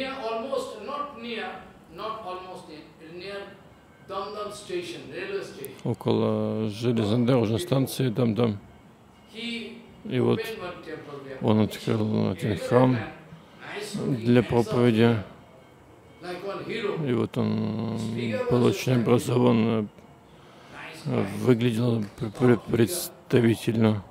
Около железнодорожной станции Дамдам. И вот он открыл один храм для проповеди. И вот он был очень образован, выглядел представительно.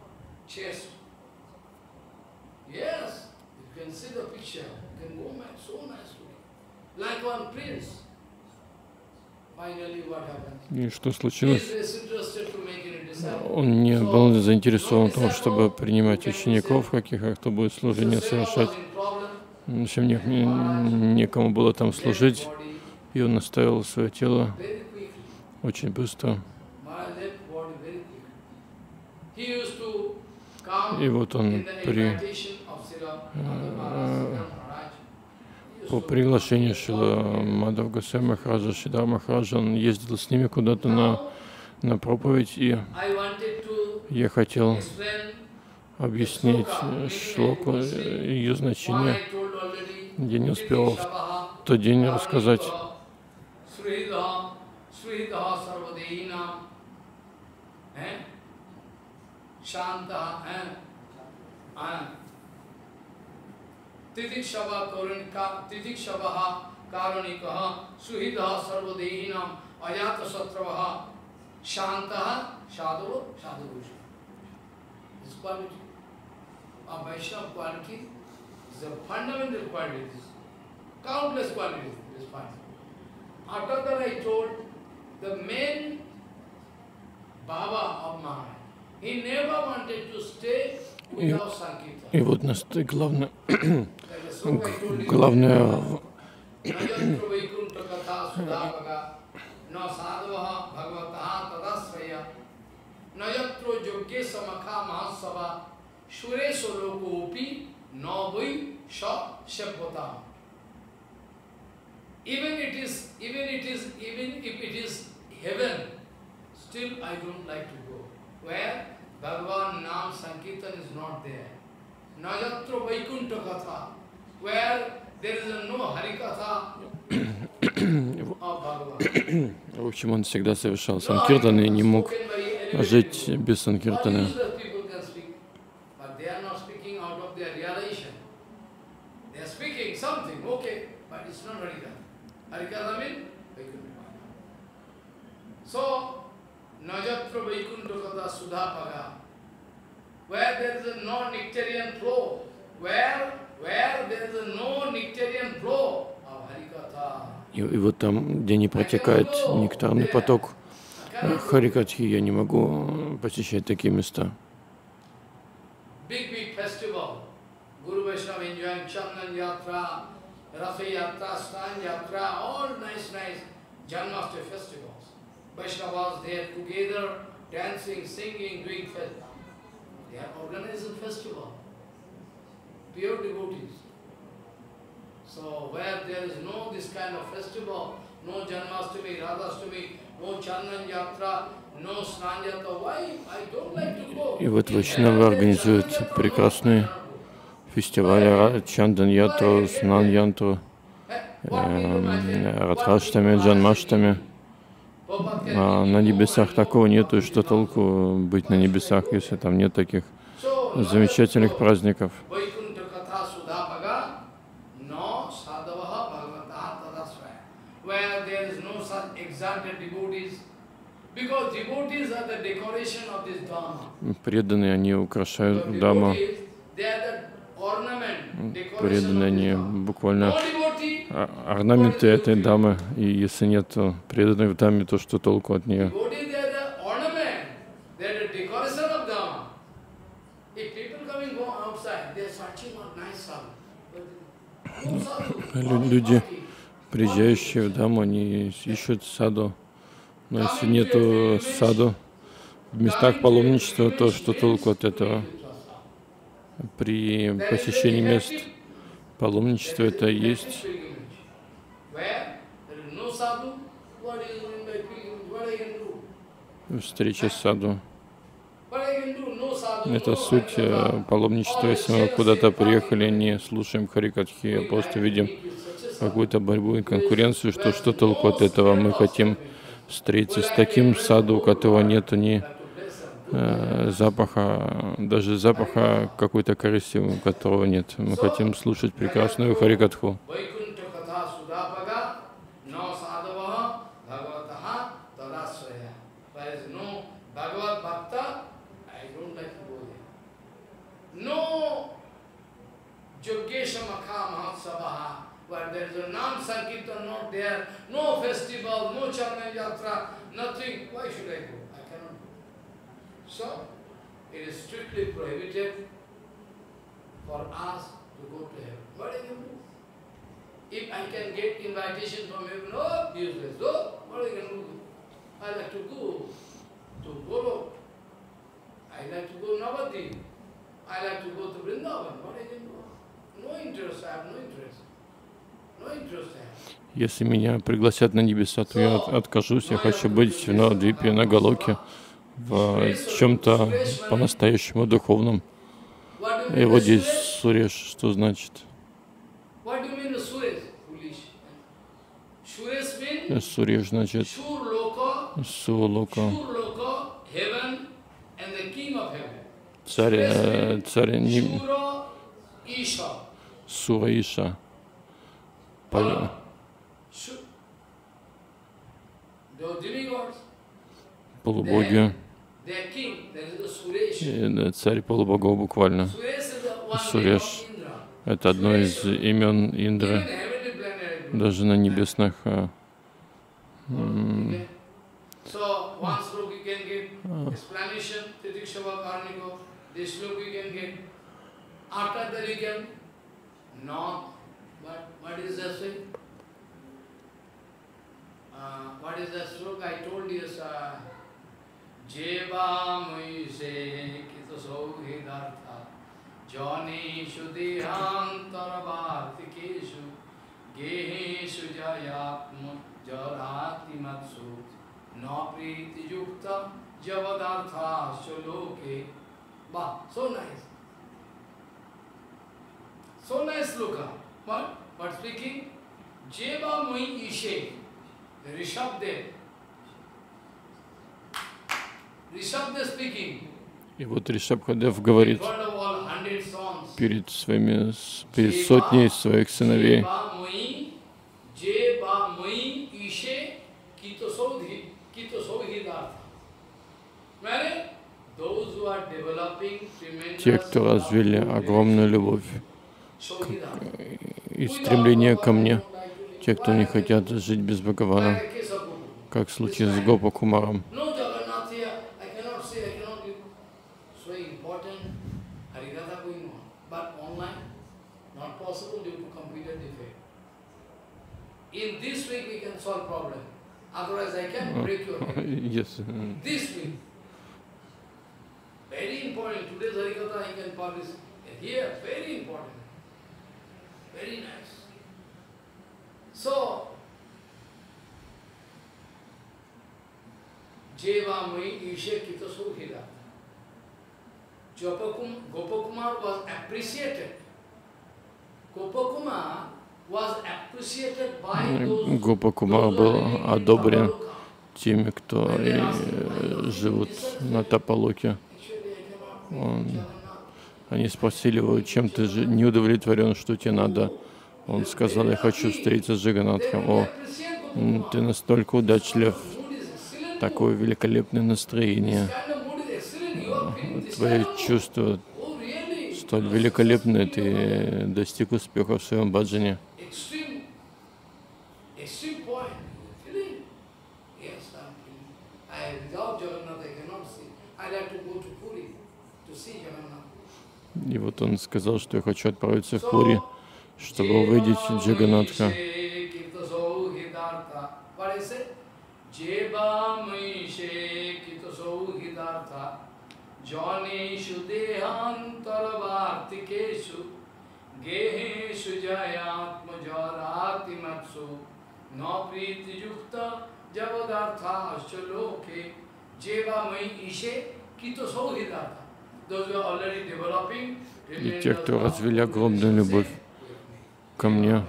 И что случилось? Он не был заинтересован в том, чтобы принимать учеников каких-то, кто будет служение совершать. В общем, некому было там служить, и он наставил свое тело очень быстро. И вот он по приглашению Шрила Мадхава Госвами Махараджа, Шридхара Махараджа, он ездил с ними куда-то на проповедь, и я хотел объяснить шлоку, ее значение. Я не успел в тот день рассказать. Titikshava karunika suhidha sarvadehinam ayata satravaha shantaha sadhu sadhurusha. This quality of Vaishnava quality is a fundamental quality. Countless qualities this quality. After that I told the main Baba of Maharaj, he never wanted to stay without Sankirtan. И вот главное even if it is heaven, still I don't like to go. Where Bhagavan Nam Sankirtan is not there. Najatra Vaikuntha Katha, where there is no Harikatha of Bhagavan. В общем, он всегда совершал санкиртаны и не мог жить без санкиртаны. Najatra Vaikuntha Katha Sudhapaga, where there is no nectarian flow, where there is no nectarian flow of Harikatha. И вот там, где не протекает нектарный поток Харикатхи, я не могу посещать такие места. Big festival, Guru Vaishnava enjoying Chandan Yatra, Ratha Yatra, Stan Yatra, all nice Janmashtami festivals. Vaishnavas there together, dancing, singing, doing festival. They are organizing festival. Pure devotees. So where there is no this kind of festival, no Janmashtami, Radhashtami, no Chandan Yatra, no Snan Yatra, why? I don't like to go. И вот Вайшнавы организуют прекрасные фестивали Чандан Ятру, Снан Янтру, Радхаштами, Джанмаштами. А на небесах такого нету, и что толку быть на небесах, если там нет таких замечательных праздников. Because devotees are the decoration of this Dhamma. Преданные, они украшают So Дhamму. devotees, they are the ornament, decoration Преданные, of this они Dhamma. буквально No devotee, орнаменты этой Дhamмы. И если нет преданных в Дhamме, то что толку от нее? devotees, they are the ornament, they are the decoration of Dhamma. If people coming go outside, they are searching for nice sadhu. But no sadhu. Люди, приезжающие в Дhamму, они ищут саду. Но если нету саду в местах паломничества, то что толку от этого? При посещении мест паломничества это есть встреча с саду. Это суть паломничества. Если мы куда-то приехали, не слушаем харикатхи, а просто видим какую-то борьбу и конкуренцию, что толку от этого? Мы хотим встретиться с таким саду, у которого нету ни запаха, даже запаха какой-то корысти, у которого нет. Мы хотим слушать прекрасную харикатху. But there is a Nam Sankirtan not there, no festival, no Charna Yatra, nothing. Why should I go? I cannot go. So, it is strictly prohibited for us to go to heaven. What I can do? If I can get invitation from heaven, oh, useless. Oh, what I can do? I like to go to Golo. I like to go to Navadip. I like to go to Vrindavan. What I can do? No interest, I have no interest. Если меня пригласят на небеса, то я откажусь. Я хочу быть в Навадвипе, на Галоке, в чем-то по-настоящему духовном. И вот здесь Суреш, что значит? Суреш значит Сулока, царь Сураиша. Полубоги, царь полубогов буквально. Суреш — это одно из имен Индры, даже на небесных What is that thing? What is that sloka? I told you, Jeva Moise Kito Sohidartha Jani Shudiham Taravartikeshu Gehishu Jayatmu Jarati Matsu Napriti Yukta Javadartha Sholoke. Bah, so nice. So nice sloka. But speaking, Jeva Moi Ishe, Rishabdev. Rishabdev speaking. И вот Ришабхадев говорит перед сотней своих сыновей. Те, кто развили огромную любовь и стремление ко мне, те, кто не хотят жить без Бхагавана, как в случае с Гопа Кумаром. Yes. Very important. Today's Harikatha I can publish here. Very important. Very nice. So, Jeva Mai Ishe Kita Sukhida. Gopakumar was appreciated. Gopakumar was appreciated by those Гопакумар был одобрен теми, кто живут на Тапалоке. Они спросили его, чем ты не удовлетворен, что тебе надо. Он сказал, я хочу встретиться с Джаганатхом. О, ты настолько удачлив. такое великолепное настроение, твои чувства столь великолепны, ты достиг успеха в своем баджане. И вот он сказал, что я хочу отправиться в Пури, чтобы увидеть Джаганатха. И те, кто развили огромную любовь ко мне,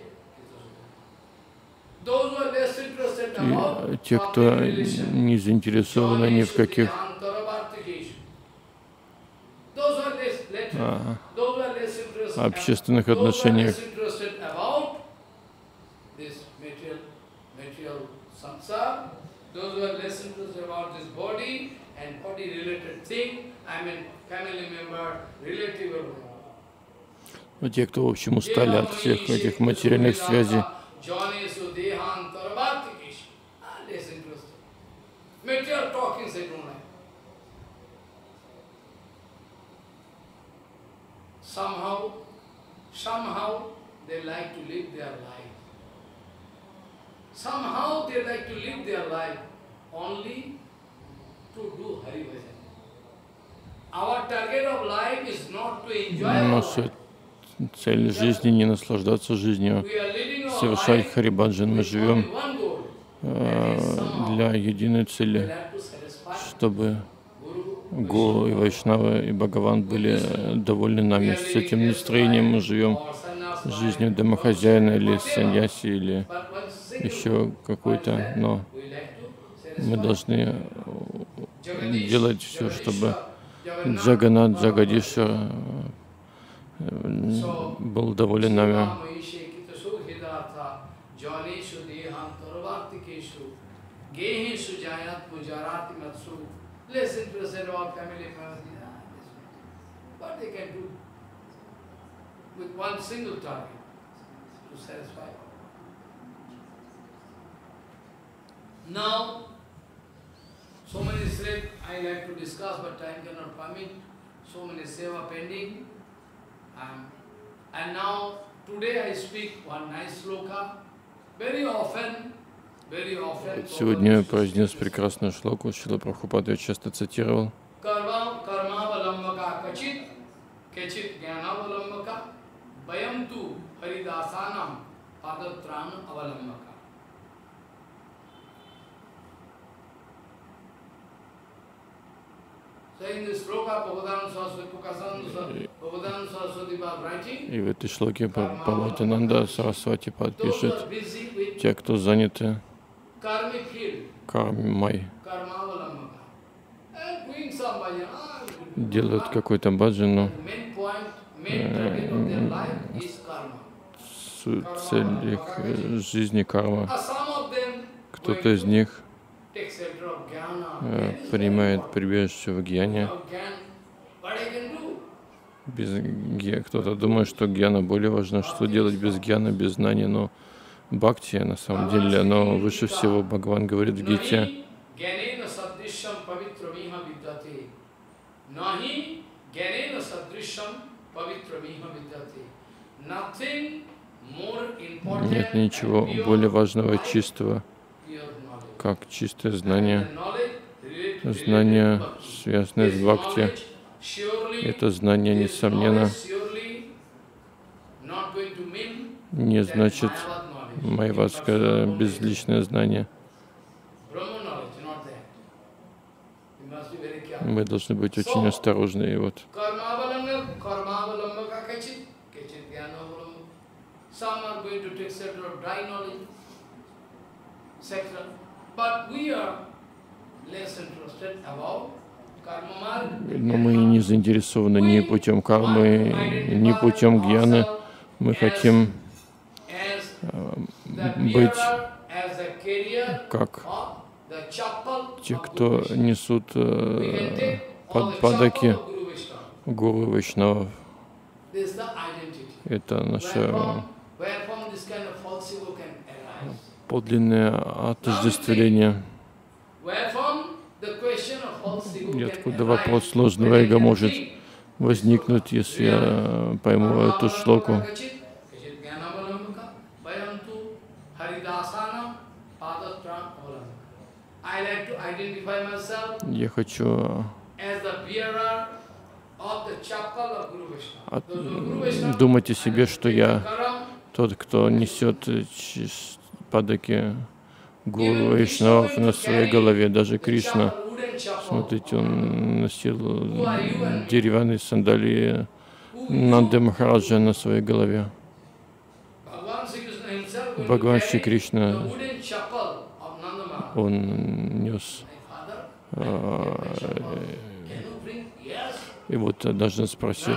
и те, кто не заинтересованы ни в каких общественных отношениях, те, кто, в общем, устали от всех этих материальных связей, somehow they like to live their life. Somehow they like to live their life only to do Hari Bhajan. Our target of life is not to enjoy our life. Цель жизни не наслаждаться жизнью, совершать Харибаджан. Мы живем для единой цели, чтобы Гуру и Вайшнава и Бхагаван были довольны нами. С этим настроением мы живем жизнью домохозяина или саньяси или еще какой-то, но мы должны делать все, чтобы Джаганат, Джагадишвар был доволен нами. Less interested about family matters. What they can do with one single target to satisfy. Now, so many threads I like to discuss, but time cannot permit. So many seva pending. And now, today I speak one nice sloka. Very often, сегодня я произнес прекрасную шлоку, Шрила Прабхупада я часто цитировал. И в этой шлоке Бхаватананда Сарасвати пишет: те, кто заняты кармой, делают какой-то баджан, но цель их жизни карма. Кто-то из них принимает прибежище в гьяне. Кто-то думает, что гьяна более важна. Что делать без гьяна, без знания? Но бхакти, на самом деле, оно выше всего. Бхагаван говорит в Гите: нет ничего более важного и чистого, как чистое знание. Знание, связанное с бхакти, это знание, несомненно, не значит майявадское безличное знание. Мы должны быть очень осторожны. И вот но мы не заинтересованы ни путем кармы, ни путем гьяны. Мы хотим быть как те, кто несут падаки Гуру Вайшнавов. Это наше подлинное отождествление. И откуда вопрос сложного эго может возникнуть, если я пойму эту шлоку. Я хочу думать о себе, что я тот, кто несет падаки Гуру Вайшнавов на своей голове. Даже Кришна, смотрите, он носил деревянные сандалии Нанды Махараджа на своей голове. Бхагаван Шри Кришна, он нес. И вот однажды спросил,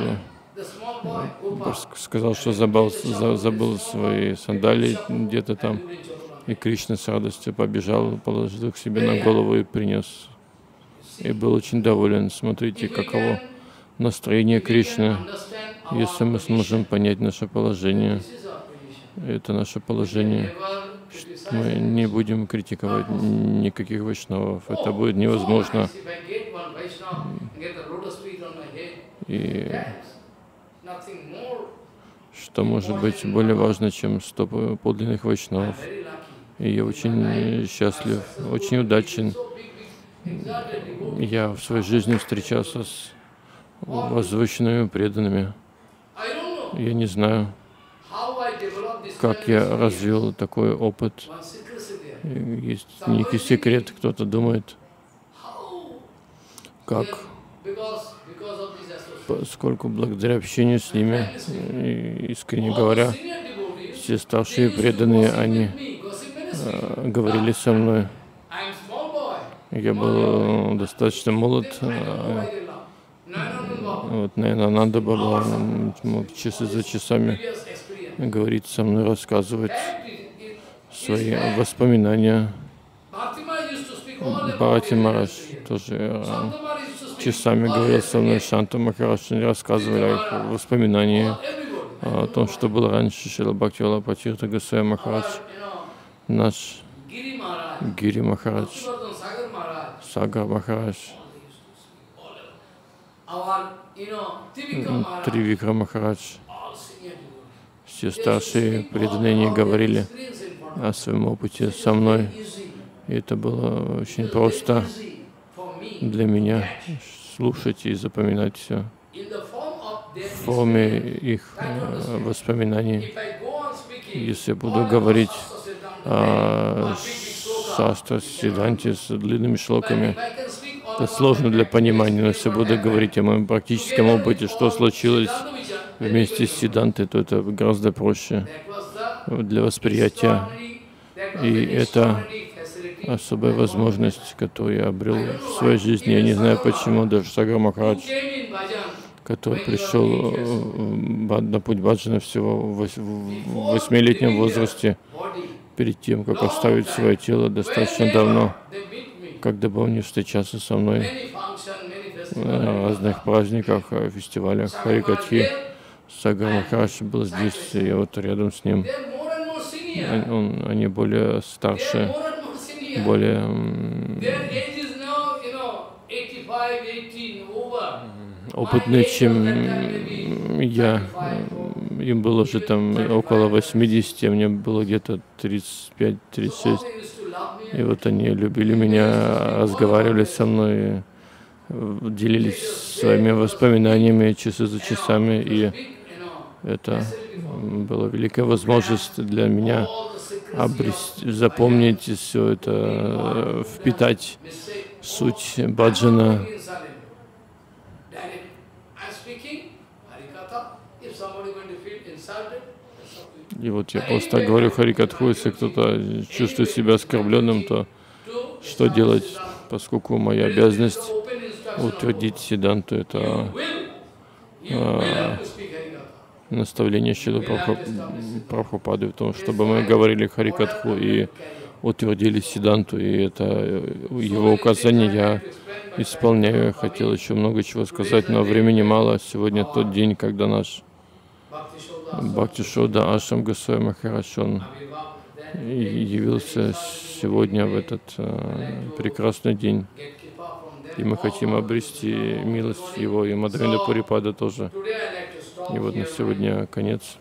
сказал, что забыл свои сандалии где-то там. И Кришна с радостью побежал, положил их себе на голову и принес. И был очень доволен. Смотрите, каково настроение Кришны. Если мы сможем понять наше положение, это наше положение, мы не будем критиковать никаких вайшнавов. Это будет невозможно. И что может быть более важно, чем стопы подлинных вайшнавов? И я очень счастлив, очень удачен. Я в своей жизни встречался с возвышенными преданными. Я не знаю, как я развил такой опыт. Есть некий секрет, кто-то думает, как, поскольку благодаря общению с ними, искренне говоря, все старшие преданные, они говорили со мной. Я был достаточно молод. Вот, наверное, Нанда Баба мог часы за часами говорить со мной, рассказывать свои воспоминания. Бхарати Махарадж тоже часами говорил со мной, Шанта Махарадж, рассказывали о их воспоминаниях, о том, что было раньше. Шрила Бхактивинода Тиртха Госвами Махарадж, наш Гири Махарадж, Сагар Махарадж, Тривикра Махарадж. Все старшие преданные говорили о своем опыте со мной. И это было очень просто для меня слушать и запоминать все в форме их воспоминаний. Если я буду говорить о шастра, сиданте с длинными шлоками, это сложно для понимания, но если буду говорить о моем практическом опыте, что случилось вместе с сидантой, то это гораздо проще для восприятия. И это особая возможность, которую я обрел в своей жизни. Я не знаю почему, даже Сагар Махарадж, который пришел на путь баджана всего в 8-летнем возрасте, перед тем, как оставить свое тело достаточно давно, когда бы он не встречался со мной на разных праздниках, фестивалях, Харикатхи. Сагар Махарадж был здесь, я вот рядом с ним. Они более старше, более опытные, чем я. Им было уже там около 80, а мне было где-то 35-36. И вот они любили меня, разговаривали со мной, делились своими воспоминаниями часы за часами. И это была великая возможность для меня запомнить все это, впитать суть баджана. И вот я просто говорю Харикатху, если кто-то чувствует себя оскорбленным, то что делать, поскольку моя обязанность утвердить сиданту, это наставление Шрилы Прабхупады в том, чтобы мы говорили Харикатху, и утвердили Сиддханту, и это его указание я исполняю. Я хотел еще много чего сказать, но времени мало. Сегодня тот день, когда наш Бхакти-шода Ашрам Госвами Махарадж, он явился сегодня в этот прекрасный день. И мы хотим обрести милость его, и Мадхавендра Пурипада тоже. И вот на сегодня конец.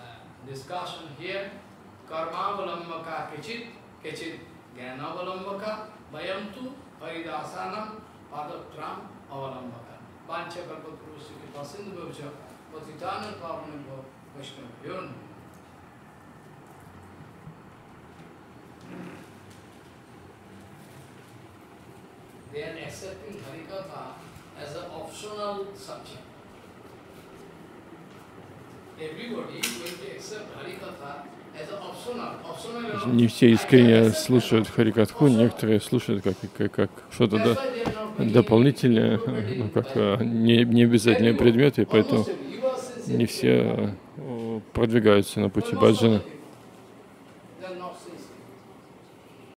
They are accepting Harikatha as an optional subject. Everybody is going to accept Harikatha as an optional. Не все искренне слушают Харикатху, некоторые слушают как что-то дополнительное, ну, как не обязательные предметы, поэтому не все продвигаются на пути баджана.